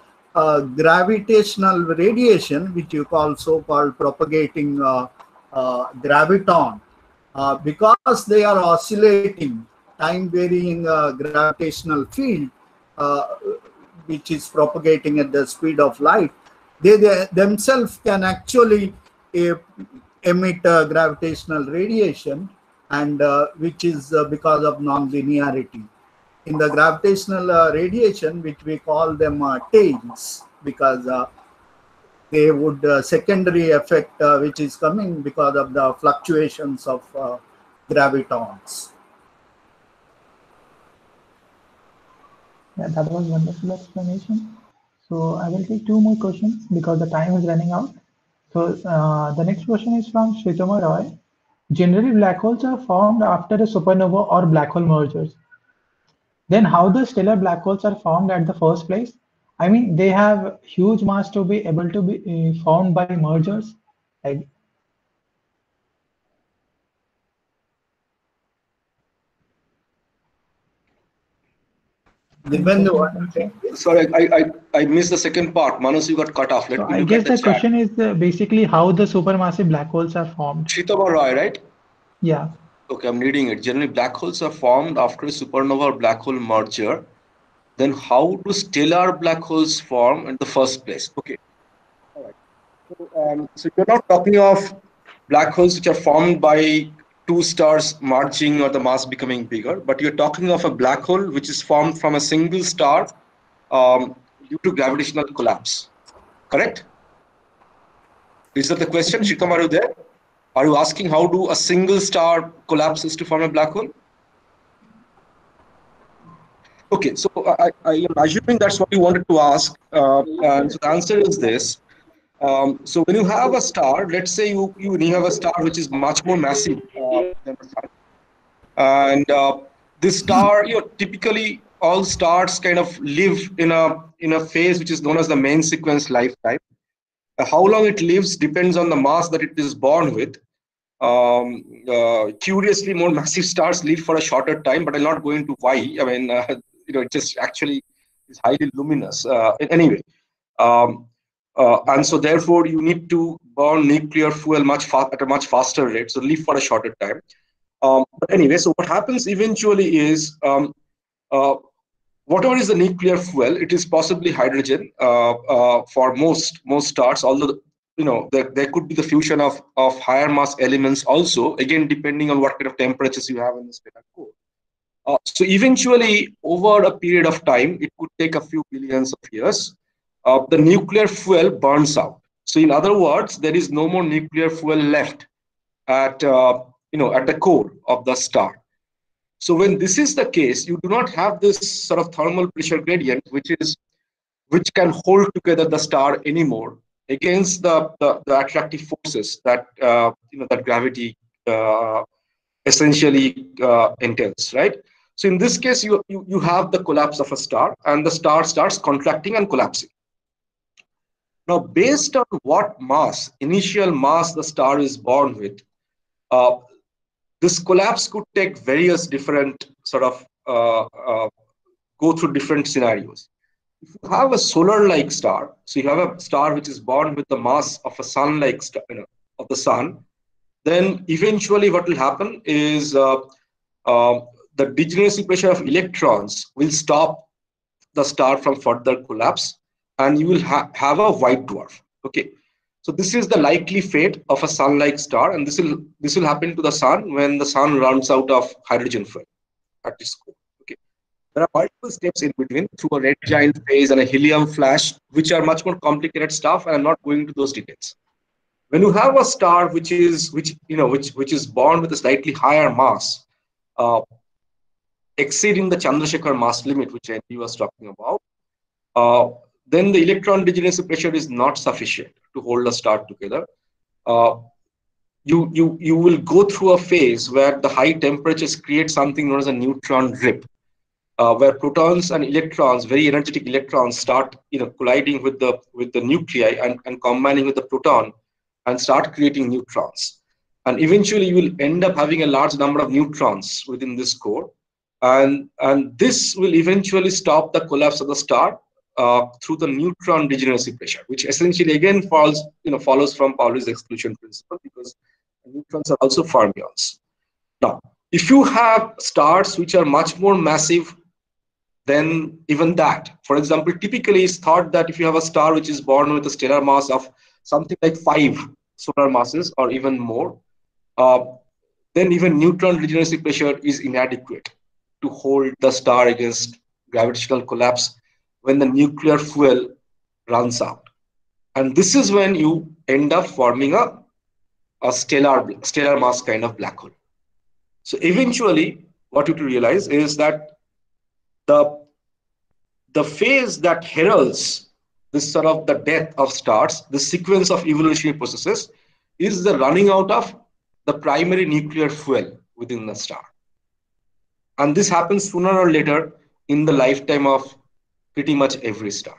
gravitational radiation, which you call so-called propagating graviton, because they are oscillating time-varying gravitational field, which is propagating at the speed of light, they themselves can actually emit gravitational radiation, and which is because of non-linearity. In the gravitational radiation, which we call them tails, because they would secondary effect which is coming because of the fluctuations of gravitons. Yeah, that was wonderful explanation. So I will take 2 more questions because the time is running out. So the next question is from Shritama Roy. Generally, black holes are formed after a supernova or black hole mergers. Then how the stellar black holes are formed at the first place? I mean, they have huge mass to be able to be formed by mergers. Like, sorry, I missed the second part. Manus, you got cut off. So I guess the question is basically how the supermassive black holes are formed. Shritama Roy, right? Yeah. Okay, I'm reading it. Generally, black holes are formed after a supernova or black hole merger. Then how do stellar black holes form in the first place? Okay. All right. So you're not talking of black holes which are formed by 2 stars merging or the mass becoming bigger, but you're talking of a black hole which is formed from a single star due to gravitational collapse. Correct? Is that the question? Shritama, are you there? Are you asking how do a single star collapses to form a black hole? Okay, so I am assuming that's what you wanted to ask. And so the answer is this. So when you have a star, let's say you have a star which is much more massive than the sun. And this star, typically all stars kind of live in a phase which is known as the main sequence lifetime. How long it lives depends on the mass that it is born with. Curiously, more massive stars live for a shorter time, but I'll not go into why. I mean, it just actually is highly luminous. Anyway, and so therefore you need to burn nuclear fuel at a much faster rate, so live for a shorter time. But anyway, so what happens eventually is whatever is the nuclear fuel, it is possibly hydrogen for most stars, although there could be the fusion of higher mass elements also, again depending on what kind of temperatures you have in the stellar core. So eventually, over a period of time, it could take a few billions of years, the nuclear fuel burns out. So in other words, there is no more nuclear fuel left at the core of the star. So when this is the case, you do not have this sort of thermal pressure gradient, which can hold together the star anymore against the attractive forces that that gravity essentially entails, right? So in this case, you have the collapse of a star, and the star starts contracting and collapsing. Now, based on what initial mass the star is born with, this collapse could take various different sort of go through different scenarios. If you have a solar-like star, so you have a star which is born with the mass of a sun-like star, of the sun, then eventually what will happen is the degeneracy pressure of electrons will stop the star from further collapse, and you will have a white dwarf. Okay, so this is the likely fate of a sun-like star, and this will happen to the sun when the sun runs out of hydrogen fuel at its core. Okay, there are multiple steps in between through a red giant phase and a helium flash, which are much more complicated stuff, and I'm not going into those details. When you have a star which is born with a slightly higher mass, exceeding the Chandrasekhar mass limit, which he was talking about, then the electron degeneracy pressure is not sufficient to hold a star together. You will go through a phase where the high temperatures create something known as a neutron rip, where protons and electrons, very energetic electrons, start colliding with the nuclei and combining with the proton and start creating neutrons. And eventually you will end up having a large number of neutrons within this core. And this will eventually stop the collapse of the star through the neutron degeneracy pressure, which essentially again follows from Pauli's exclusion principle, because neutrons are also fermions. Now, if you have stars which are much more massive than even that, for example, typically it's thought that if you have a star which is born with a stellar mass of something like 5 solar masses or even more, then even neutron regeneracy pressure is inadequate to hold the star against gravitational collapse when the nuclear fuel runs out. And this is when you end up forming a stellar mass kind of black hole. So eventually, what you realize is that the phase that heralds this sort of the death of stars, the sequence of evolutionary processes, is the running out of the primary nuclear fuel within the star. And this happens sooner or later in the lifetime of pretty much every star.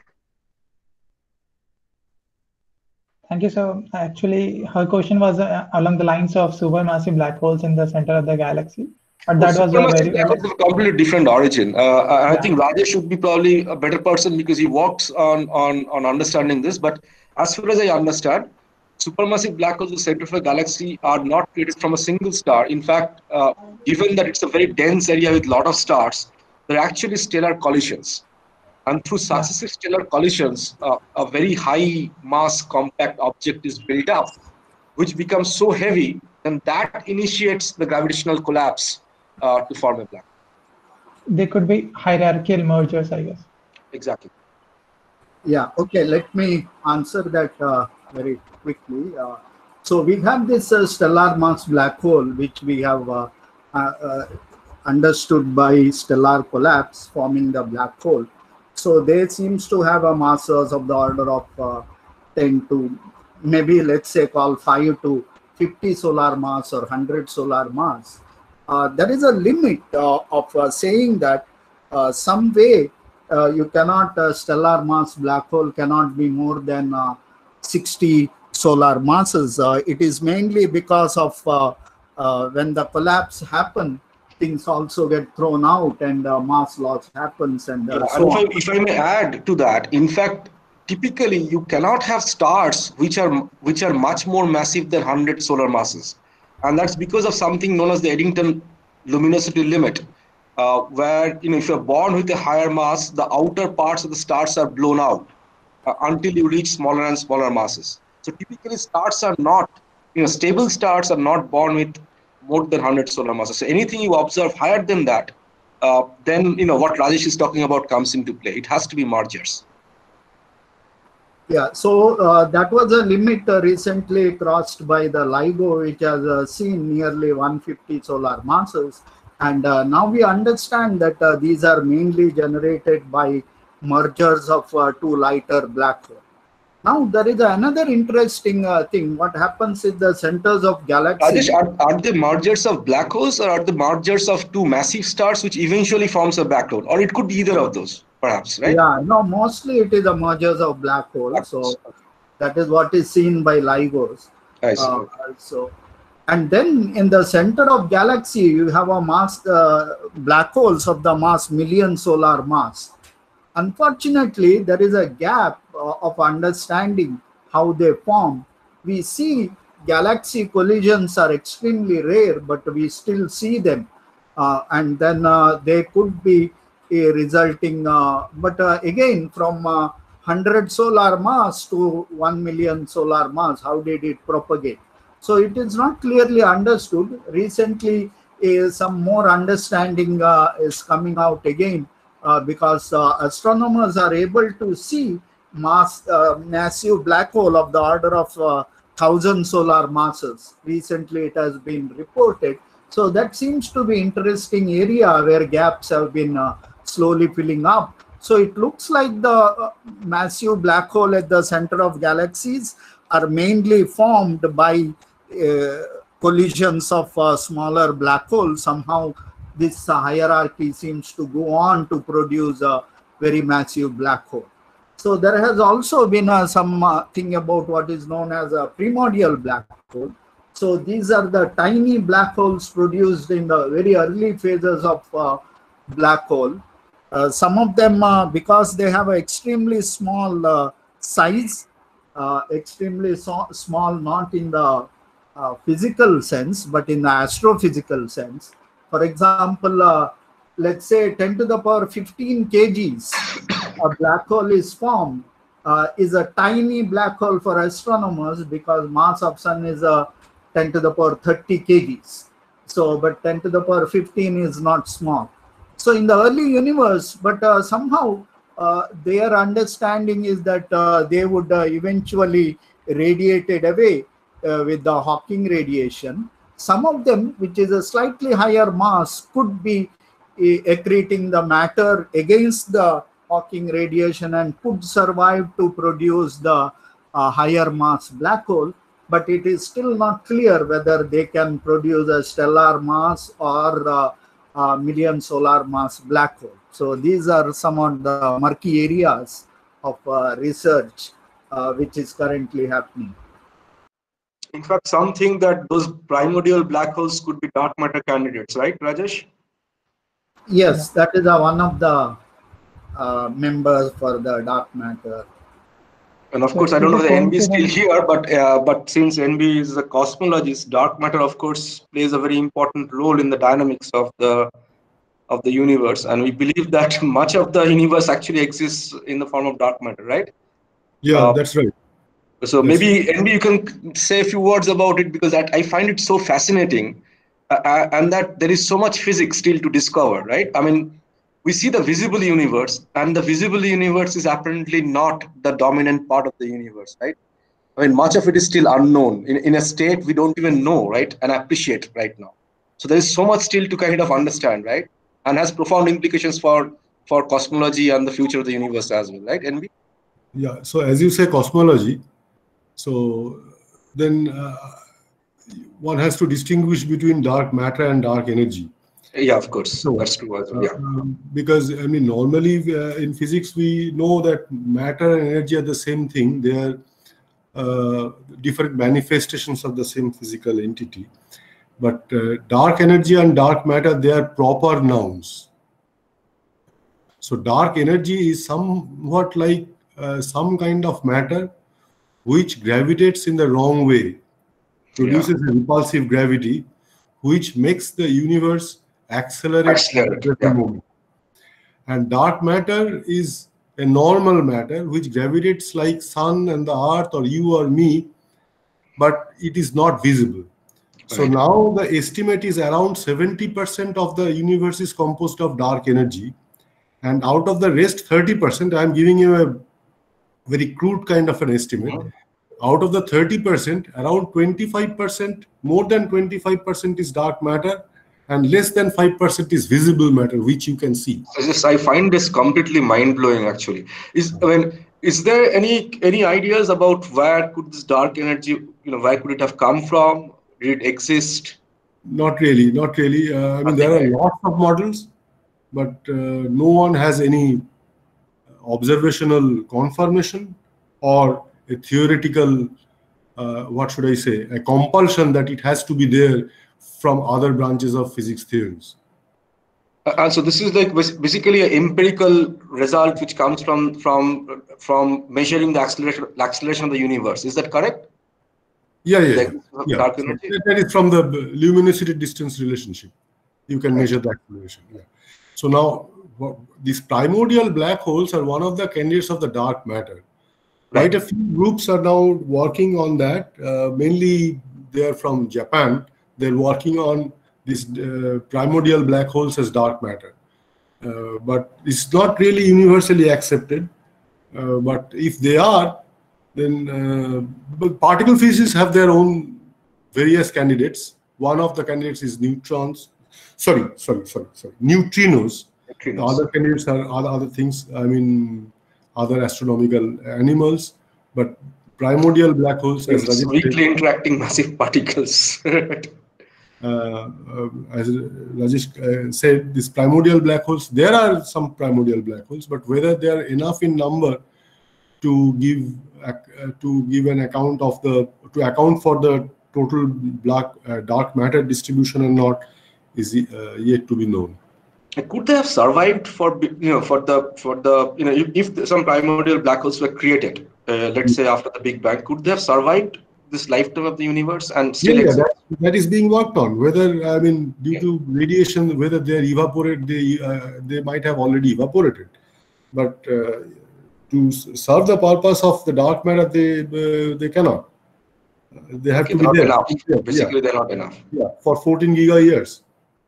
Thank you. So actually, her question was along the lines of supermassive black holes in the center of the galaxy. But that was a very black holes have a completely different origin. I think Rajesh should be probably a better person because he works on understanding this. But as far as I understand, supermassive black holes in the center of a galaxy are not created from a single star. In fact, given that it's a very dense area with a lot of stars, they're actually stellar collisions. And through successive stellar collisions, a very high mass compact object is built up, which becomes so heavy, and that initiates the gravitational collapse to form a black hole. They could be hierarchical mergers, I guess. Exactly. Yeah, okay, let me answer that very quickly. So we have this stellar mass black hole, which we have understood by stellar collapse forming the black hole. So they seems to have a masses of the order of 10 to maybe let's say call 5 to 50 solar mass or 100 solar mass. There is a limit of saying that some way you cannot stellar mass black hole cannot be more than 60 solar masses. It is mainly because of when the collapse happens, things also get thrown out and mass loss happens. And so if I may add to that, in fact, typically you cannot have stars which are much more massive than 100 solar masses, and that's because of something known as the Eddington luminosity limit, where if you're born with a higher mass, the outer parts of the stars are blown out until you reach smaller and smaller masses. So typically stars are not, stable stars are not born with more than 100 solar masses. So anything you observe higher than that, then what Rajesh is talking about comes into play. It has to be mergers. Yeah, so that was a limit recently crossed by the LIGO, which has seen nearly 150 solar masses. And now we understand that these are mainly generated by mergers of two lighter black holes. Now there is another interesting thing. What happens in the centers of galaxies? Rajesh, are the mergers of black holes, or are the mergers of two massive stars which eventually forms a black hole? Or it could be either of those, perhaps, right? Yeah, no, mostly it is the mergers of black holes. So that is what is seen by LIGOs. I see. And then in the center of galaxy, you have a mass black holes of the mass million solar mass. Unfortunately, there is a gap of understanding how they form. We see galaxy collisions are extremely rare, but we still see them. And then they could be resulting, but again, from 100 solar mass to 1 million solar mass, how did it propagate? So it is not clearly understood. Recently, some more understanding is coming out again. Because astronomers are able to see massive black hole of the order of 1,000 solar masses. Recently, it has been reported. So that seems to be interesting area where gaps have been slowly filling up. So it looks like the massive black hole at the center of galaxies are mainly formed by collisions of smaller black holes. Somehow this hierarchy seems to go on to produce a very massive black hole. So there has also been some thing about what is known as a primordial black hole. So these are the tiny black holes produced in the very early phases of black hole. Some of them, because they have an extremely small size, extremely small, not in the physical sense, but in the astrophysical sense. For example, let's say 10 to the power 15 kgs, a black hole is formed, is a tiny black hole for astronomers because mass of sun is 10 to the power 30 kgs. So, but 10 to the power 15 is not small. So in the early universe, but somehow their understanding is that they would eventually radiated away with the Hawking radiation. Some of them, which is a slightly higher mass, could be accreting the matter against the Hawking radiation and could survive to produce the higher mass black hole. But it is still not clear whether they can produce a stellar mass or million solar mass black hole. So these are some of the murky areas of research which is currently happening. In fact, some think that those primordial black holes could be dark matter candidates, right, Rajesh? Yes, that is one of the members for the dark matter. And of course, I don't know whether NB is still here, but since NB is a cosmologist, dark matter, of course, plays a very important role in the dynamics of the universe, and we believe that much of the universe actually exists in the form of dark matter, right? Yeah, that's right. So maybe NB, you can say a few words about it, because I find it so fascinating, and that there is so much physics still to discover, right? I mean, we see the visible universe, and the visible universe is apparently not the dominant part of the universe, right? I mean, much of it is still unknown in a state we don't even know, right, and appreciate right now. So there is so much still to kind of understand, right, and has profound implications for cosmology and the future of the universe as well, right, NB? Yeah. So as you say, cosmology. So then one has to distinguish between dark matter and dark energy. Yeah, of course. So, that's true as well. Yeah. Because I mean, normally in physics we know that matter and energy are the same thing. They are different manifestations of the same physical entity. But dark energy and dark matter, they are proper nouns. So dark energy is somewhat like some kind of matter which gravitates in the wrong way, produces a repulsive gravity, which makes the universe accelerate at every moment. And dark matter is a normal matter which gravitates like sun and the earth or you or me, but it is not visible. So now the estimate is around 70% of the universe is composed of dark energy, and out of the rest 30%, I am giving you a very crude kind of an estimate. Out of the 30%, around 25%, more than 25% is dark matter, and less than 5% is visible matter, which you can see. I find this completely mind-blowing, actually. Is there any ideas about where could this dark energy, where could it have come from? Did it exist? Not really, not really. I mean, there are lots of models, but no one has any observational confirmation or a theoretical, what should I say, a compulsion that it has to be there from other branches of physics theories. And so this is like basically an empirical result which comes from measuring the acceleration of the universe. Is that correct? Yeah. Dark energy? That is from the luminosity distance relationship. You can measure the acceleration. Yeah. So now these primordial black holes are one of the candidates of the dark matter. Quite a few groups are now working on that. Mainly they are from Japan. They're working on these primordial black holes as dark matter. But it's not really universally accepted. But if they are, then particle physicists have their own various candidates. One of the candidates is neutrinos. The other candidates are other things. I mean, other astronomical animals. But primordial black holes, as weakly interacting massive particles. As Rajesh said, these primordial black holes, there are some primordial black holes, but whether they are enough in number to give an account of to account for the total dark matter distribution or not is yet to be known. Could they have survived if some primordial black holes were created, let's say after the Big Bang, could they have survived this lifetime of the universe and still exist? That is being worked on. Whether, I mean, due to radiation, whether they evaporate, they might have already evaporated. But to serve the purpose of the dark matter, they cannot. They have to be there. Enough. Basically, they're not enough. Yeah, for 14 giga years.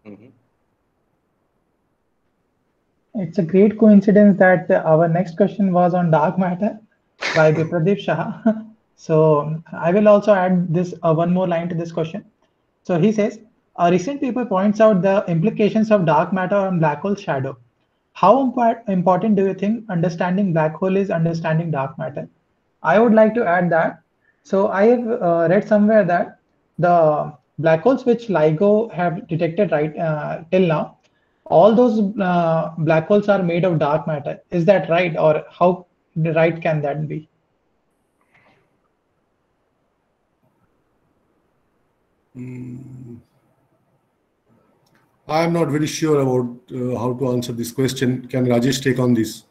It's a great coincidence that our next question was on dark matter by Pradeep Shah. So I will also add this one more line to this question. So he says, a recent paper points out the implications of dark matter on black hole shadow. How important do you think understanding black hole is understanding dark matter? I would like to add that. So I have read somewhere that the black holes which LIGO have detected till now, all those black holes are made of dark matter. Is that right, or how right can that be? I am not very sure about how to answer this question. Can Rajesh take on this?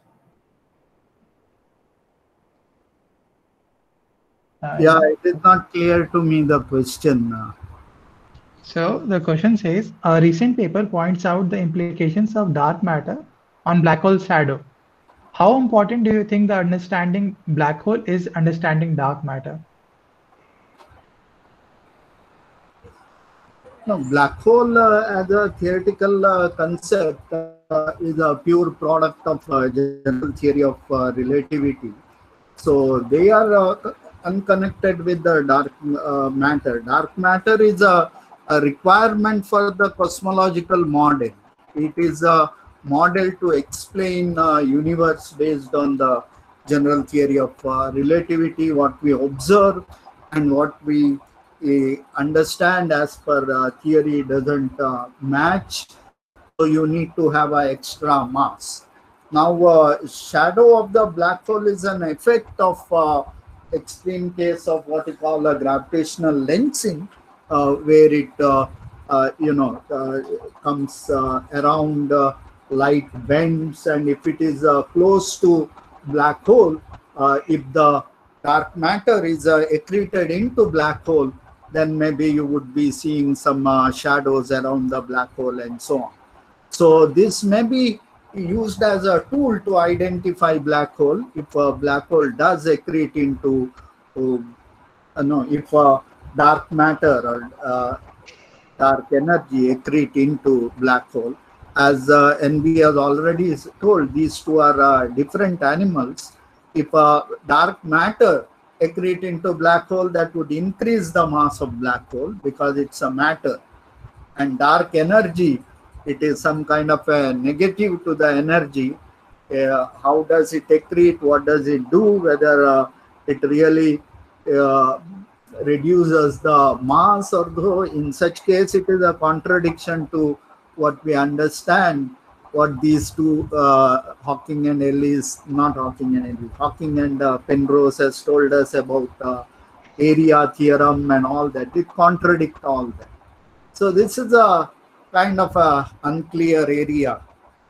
Yeah, it is not clear to me the question. So the question says, a recent paper points out the implications of dark matter on black hole shadow. How important do you think the understanding black hole is understanding dark matter? No, black hole as a theoretical concept is a pure product of general theory of relativity. So they are unconnected with the dark matter. Dark matter is a requirement for the cosmological model. It is a model to explain universe based on the general theory of relativity, what we observe and what we understand as per theory doesn't match. So you need to have an extra mass. Now, shadow of the black hole is an effect of extreme case of what we call a gravitational lensing, where it comes around light bends, and if it is close to black hole, if the dark matter is accreted into black hole, then maybe you would be seeing some shadows around the black hole and so on. So this may be used as a tool to identify black hole. If a black hole does accrete into, if dark matter or dark energy accrete into black hole, as NB has already told, these two are different animals. If dark matter accrete into black hole, that would increase the mass of black hole because it's a matter. And dark energy, it is some kind of a negative to the energy. How does it accrete? What does it do? Whether it really reduces the mass, or though in such case it is a contradiction to what we understand, what these two Hawking and Penrose has told us about area theorem and all that. It contradicts all that. So this is a kind of a unclear area.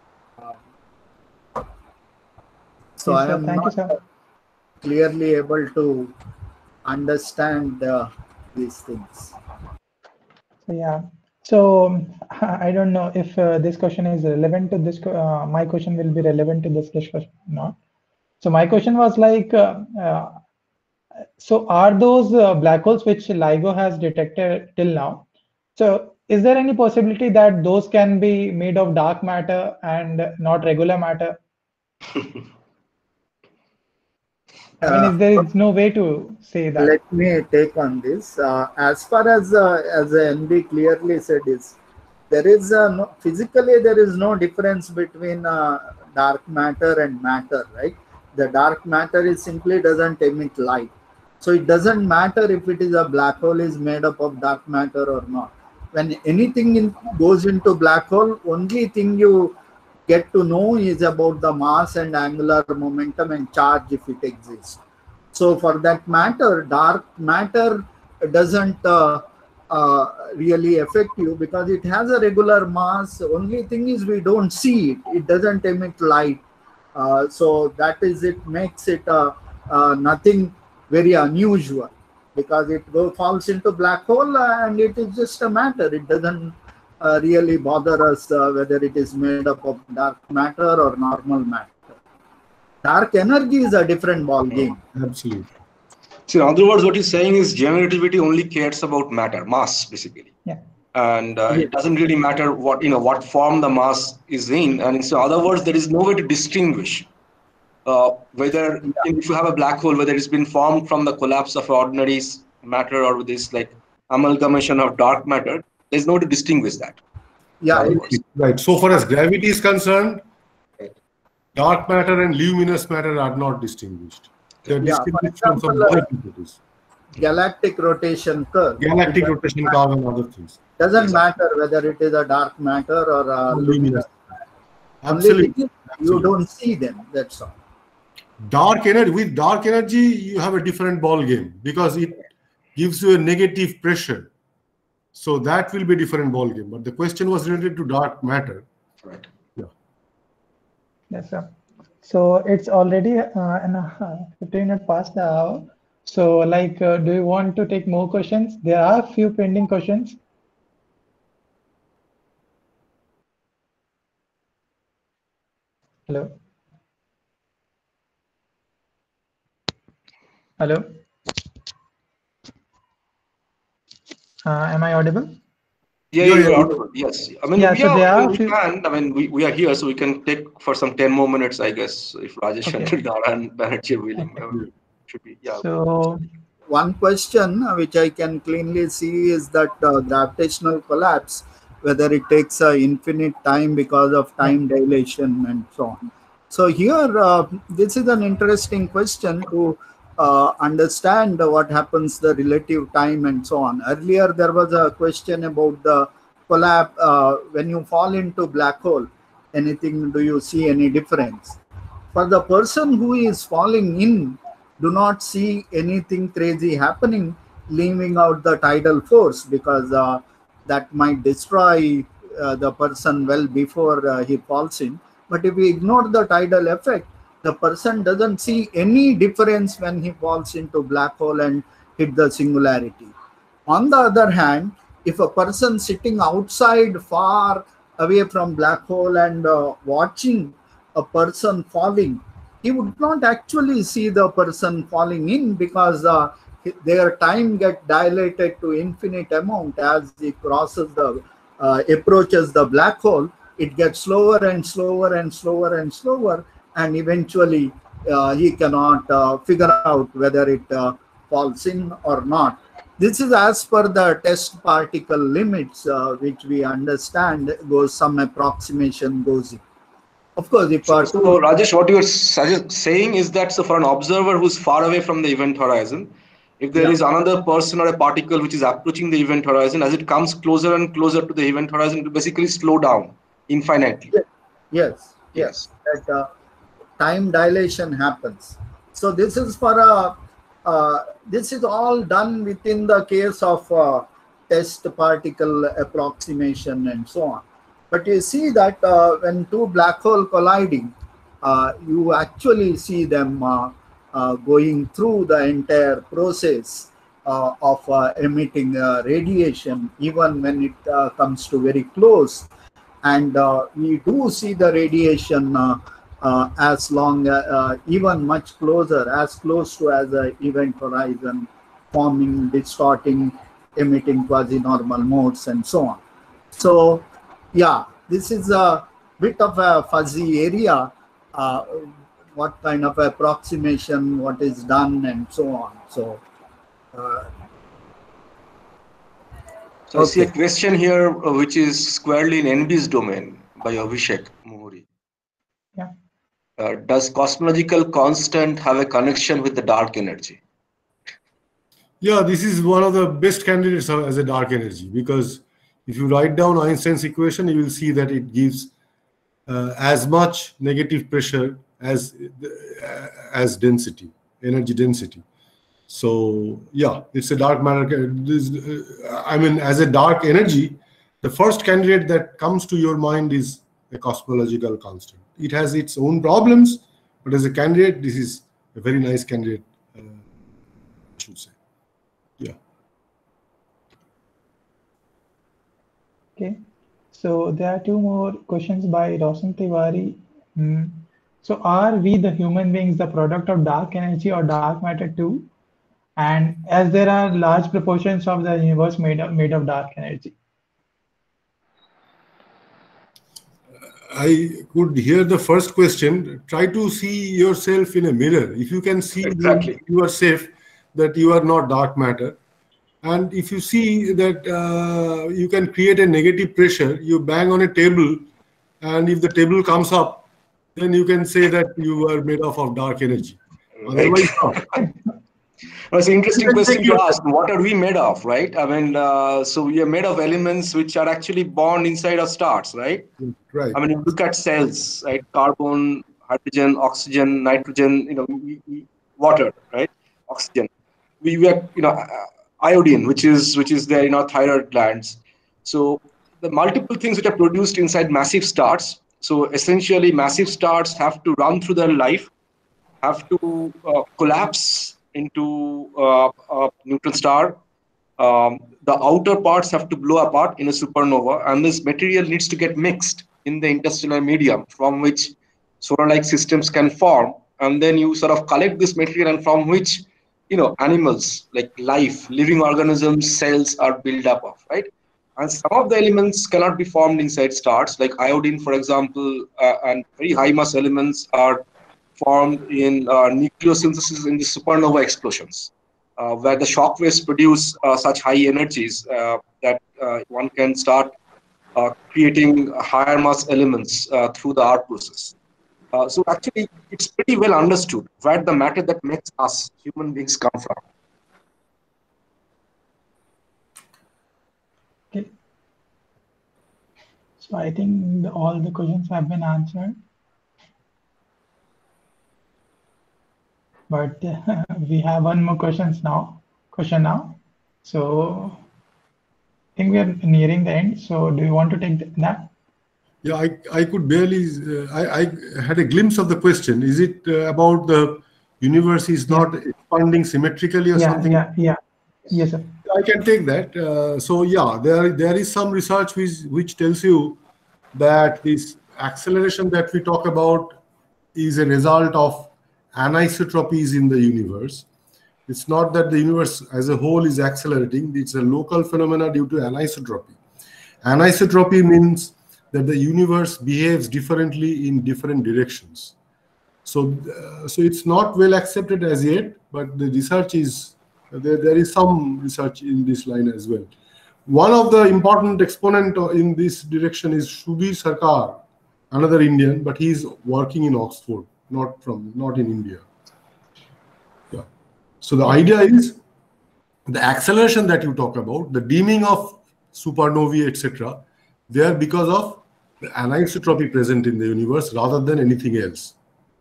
So yes, I am not clearly able to understand these things. So yeah. So I don't know if this question is relevant to this. My question will be relevant to this discussion or not. So my question was like, so are those black holes which LIGO has detected till now? So is there any possibility that those can be made of dark matter and not regular matter? I mean, if there is no way to say that. Let me take on this. As far as NB clearly said, is there is physically there is no difference between dark matter and matter, right? The dark matter is simply doesn't emit light, so it doesn't matter if it is a black hole is made up of dark matter or not. When anything goes into black hole, only thing you get to know is about the mass and angular momentum and charge if it exists. So for that matter, dark matter doesn't really affect you because it has a regular mass. Only thing is we don't see it. It doesn't emit light. So that is, it makes it nothing very unusual. because it falls into black hole and it is just a matter. It doesn't really bother us whether it is made up of dark matter or normal matter. Dark energy is a different ball game. Absolutely. So in other words, what he's saying is general relativity only cares about matter, mass, basically. Yeah. And it doesn't really matter what form the mass is in. And in other words, there is no way to distinguish whether if you have a black hole, whether it's been formed from the collapse of ordinary matter or this like amalgamation of dark matter. There's no way to distinguish that. Yeah. Right. So far as gravity is concerned, dark matter and luminous matter are not distinguished. They are distinguished from some other properties. Galactic rotation curve. Galactic rotation curve and other things. Doesn't matter whether it is a dark matter or a luminous matter. Absolutely. You don't see them. That's all. Dark energy, with dark energy, you have a different ball game because it gives you a negative pressure. So that will be a different ball game. But the question was related to dark matter. Right. Yeah. Yes, sir. So it's already 15 minutes past the hour. So like, do you want to take more questions? There are a few pending questions. Hello. Hello. Am I audible? Yeah, you're audible. Yes. I mean, Yeah, so there are we can. I mean, we are here, so we can take for some 10 more minutes, I guess, if Rajesh and Dara and Banerjee are willing. Should be, yeah. So one question which I can cleanly see is that gravitational collapse, whether it takes infinite time because of time dilation and so on. So here, this is an interesting question to understand what happens, the relative time and so on. Earlier, there was a question about the collapse. When you fall into black hole, do you see any difference? For the person who is falling in, do not see anything crazy happening, leaving out the tidal force, because that might destroy the person well before he falls in. But if we ignore the tidal effect, the person doesn't see any difference when he falls into black hole and hit the singularity. On the other hand, if a person sitting outside far away from black hole and watching a person falling, he would not actually see the person falling in, because their time gets dilated to infinite amount as he crosses the approaches the black hole. It gets slower and slower and slower and slower, and eventually he cannot figure out whether it falls in or not. This is as per the test particle limits, which we understand goes some approximation goes in. Of course, if so Rajesh, what you're saying is that so for an observer who's far away from the event horizon, if there is another person or a particle which is approaching the event horizon, as it comes closer and closer to the event horizon, it will basically slow down infinitely. Yes. That time dilation happens. So this is for this is all done within the case of test particle approximation and so on. But you see that when two black holes colliding, you actually see them going through the entire process of emitting radiation, even when it comes to very close. And we do see the radiation as long, even much closer, as close to as an event horizon, forming, distorting, emitting quasi-normal modes and so on. So yeah, this is a bit of a fuzzy area, what kind of approximation, what is done and so on. So I see a question here which is squarely in NB's domain by Abhishek Mohuri. Yeah. Does cosmological constant have a connection with the dark energy? Yeah, this is one of the best candidates as a dark energy, because if you write down Einstein's equation, you will see that it gives as much negative pressure as density, energy density. So yeah, it's a dark matter. I mean, as a dark energy, the first candidate that comes to your mind is a cosmological constant. It has its own problems, but as a candidate, this is a very nice candidate, I should say. Yeah. Okay. So there are two more questions by Roshan Tiwari. So are we, the human beings, the product of dark energy or dark matter too? And as there are large proportions of the universe made of dark energy. I could hear the first question. Try to see yourself in a mirror. If you can see, Exactly. you are safe, that you are not dark matter. And if you see that you can create a negative pressure, you bang on a table, and if the table comes up, then you can say that you are made of dark energy. Right. Otherwise, no. It's an interesting You can question take to your- ask. What are we made of, right? I mean, so we are made of elements which are actually born inside of stars, right? Right. I mean, you look at cells, right? Carbon, hydrogen, oxygen, nitrogen, water, right? Oxygen. We are, iodine, which is there in our thyroid glands. So the multiple things which are produced inside massive stars. So essentially, massive stars have to run through their life, have to collapse into a neutron star. The outer parts have to blow apart in a supernova, and this material needs to get mixed in the interstellar medium from which solar-like systems can form. And then you sort of collect this material, and from which animals like life, living organisms, cells are built up of, right? And some of the elements cannot be formed inside stars, like iodine, for example, and very high mass elements are formed in nucleosynthesis in the supernova explosions, where the shock waves produce such high energies that one can start creating higher mass elements through the art process. So actually, it's pretty well understood where the matter that makes us human beings come from. Okay. So I think all the questions have been answered. But we have one more question now. So I think we are nearing the end. So do you want to take that? Yeah, I could barely, I had a glimpse of the question. Is it about the universe is not expanding symmetrically or something? Yeah. Yes, sir. I can take that. So yeah, there is some research which tells you that this acceleration that we talk about is a result of anisotropies in the universe. It's not that the universe as a whole is accelerating. It's a local phenomena due to anisotropy. Anisotropy means that the universe behaves differently in different directions. So it's not well accepted as yet, but the research is, there is some research in this line as well. One of the important exponent in this direction is Shubhi Sarkar, another Indian, but he is working in Oxford, not in India. Yeah. So the idea is the acceleration that you talk about, the dimming of supernovae, etc., they are because of the anisotropy present in the universe rather than anything else.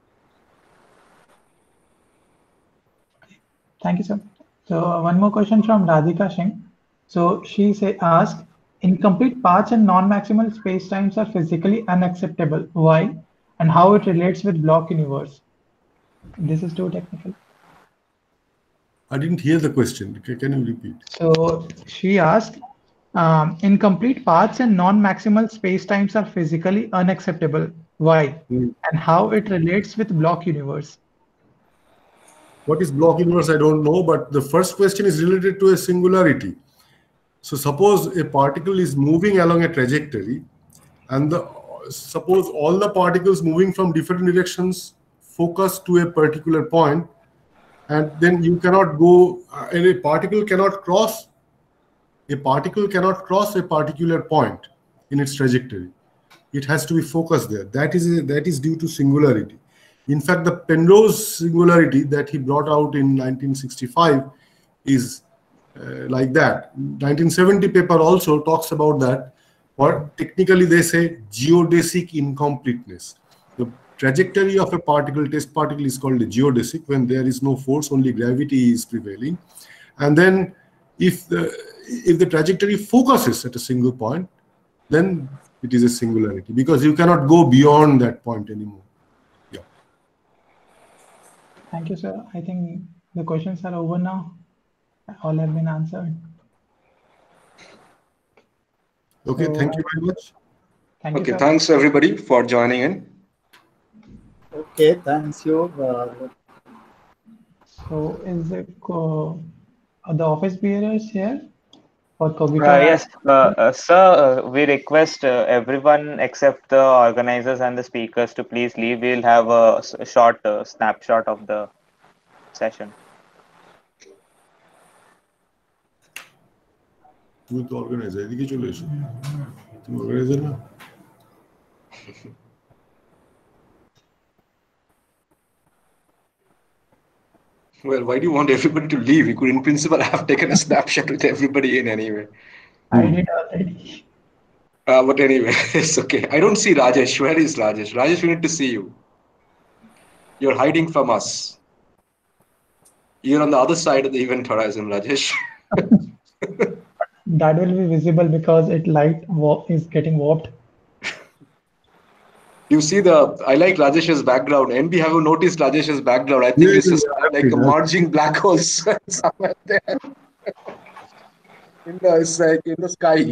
Thank you, sir. So one more question from Radhika Singh. So she asked, incomplete paths and non-maximal spacetimes are physically unacceptable. Why? And how it relates with block universe? This is too technical. I didn't hear the question. Can you repeat? So she asked, incomplete paths and non-maximal spacetimes are physically unacceptable. Why? And how it relates with block universe? What is block universe? I don't know, but the first question is related to a singularity. So suppose a particle is moving along a trajectory, and suppose all the particles moving from different directions focus to a particular point, and then you cannot go, and a particle cannot cross a particular point in its trajectory. It has to be focused there. That is due to singularity. In fact, the Penrose singularity that he brought out in 1965 is like that. 1970 paper also talks about that, or technically they say geodesic incompleteness. The trajectory of a test particle is called a geodesic when there is no force, only gravity is prevailing. And then if the trajectory focuses at a single point, then it is a singularity, because you cannot go beyond that point anymore. Yeah. Thank you, sir. I think the questions are over now. all have been answered. Okay, So, thank you very much. Thank you, Okay, sir. thanks everybody for joining in. Okay, thanks you. So, is it the office bearers here for Cogito? Yes, sir, we request everyone except the organizers and the speakers to please leave. We'll have a short snapshot of the session. তুমি তো organiser, এদিকে চলে এসো। তুমি organiser না? Well, why do you want everybody to leave? You could, in principle, have taken a snapshot with everybody in anyway. I did already. But anyway, it's okay. I don't see Rajesh. Where is Rajesh? Rajesh, we need to see you. You're hiding from us. You're on the other side of the event horizon, Rajesh. That will be visible because light is getting warped. You see I like Rajesh's background. NB, have you noticed Rajesh's background? I think this is like a merging black holes somewhere there. It's like in the sky.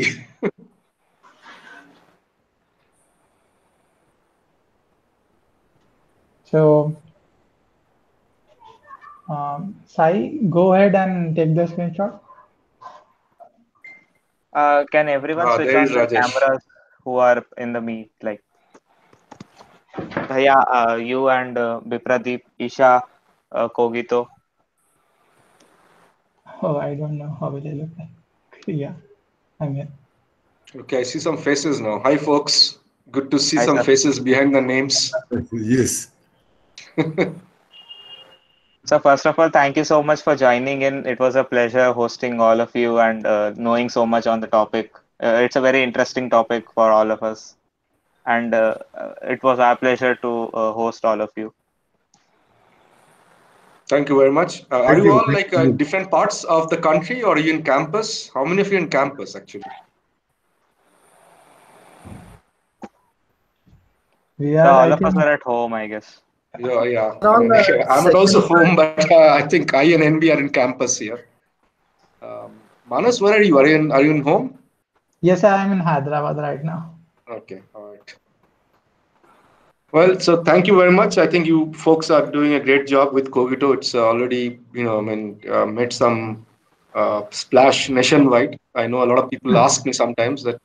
So, Sai, go ahead and take the screenshot. Can everyone switch there on is their Rajesh. cameras who are in the meet? Like, yeah, you and Bipradeep, Isha, Kogito. Oh, I don't know how will they look like. Yeah, I'm here. Okay, I see some faces now. Hi, folks. Good to see Hi, some sir. faces behind the names. Yes. So first of all, thank you so much for joining in. It was a pleasure hosting all of you and knowing so much on the topic. It's a very interesting topic for all of us. And it was our pleasure to host all of you. Thank you very much. Are Thank you you. all Thank like you. different parts of the country, or are you in campus? How many of you in campus actually? We So are, all I of us think, are at home, I guess. Yeah. All, I'm also second- home, but I think I and NB are in campus here. Manas, where are you? Are you in home? yes, I am in Hyderabad right now. Okay, all right. Well, so thank you very much. I think you folks are doing a great job with Cogito. It's already, made some splash nationwide. I know a lot of people ask me sometimes that,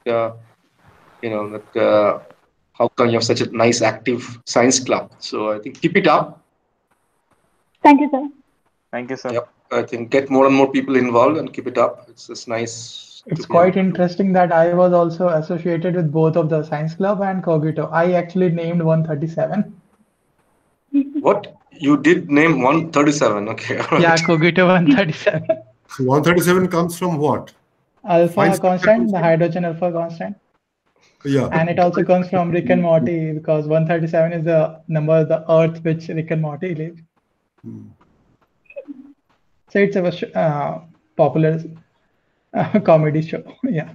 how come you have such a nice active science club? So I think keep it up. Thank you, sir. Thank you, sir. Yep. I think get more and more people involved and keep it up. It's just nice. It's quite interesting that I was also associated with both of the Science Club and Cogito. I actually named 137. What? You did name 137. Okay. all Yeah, right. Cogito 137. So 137 comes from what? Alpha Fine. constant, the hydrogen alpha constant. Yeah. And it also comes from Rick and Morty because 137 is the number of the Earth which Rick and Morty live. So it's a popular comedy show. Yeah.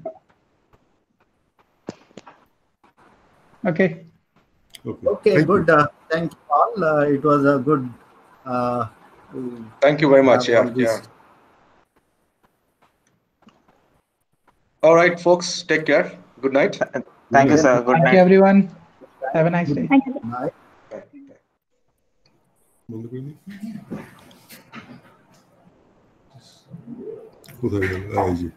Okay. Okay, Thank good. Thank you all. It was a good. Thank you very much. have all Yeah. this. All right, folks. Take care. Good night. Thank you, sir. Good Thank night. you, everyone. Have a nice day. Thank you, sir. Bye. বন্ধ করে দিই। কোথায় গেল? এই যে।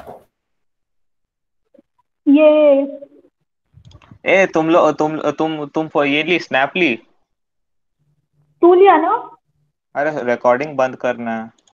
Yay. ए तुम ये ली snap ली? तू लिया ना? अरे रिकॉर्डिंग बंद करना है।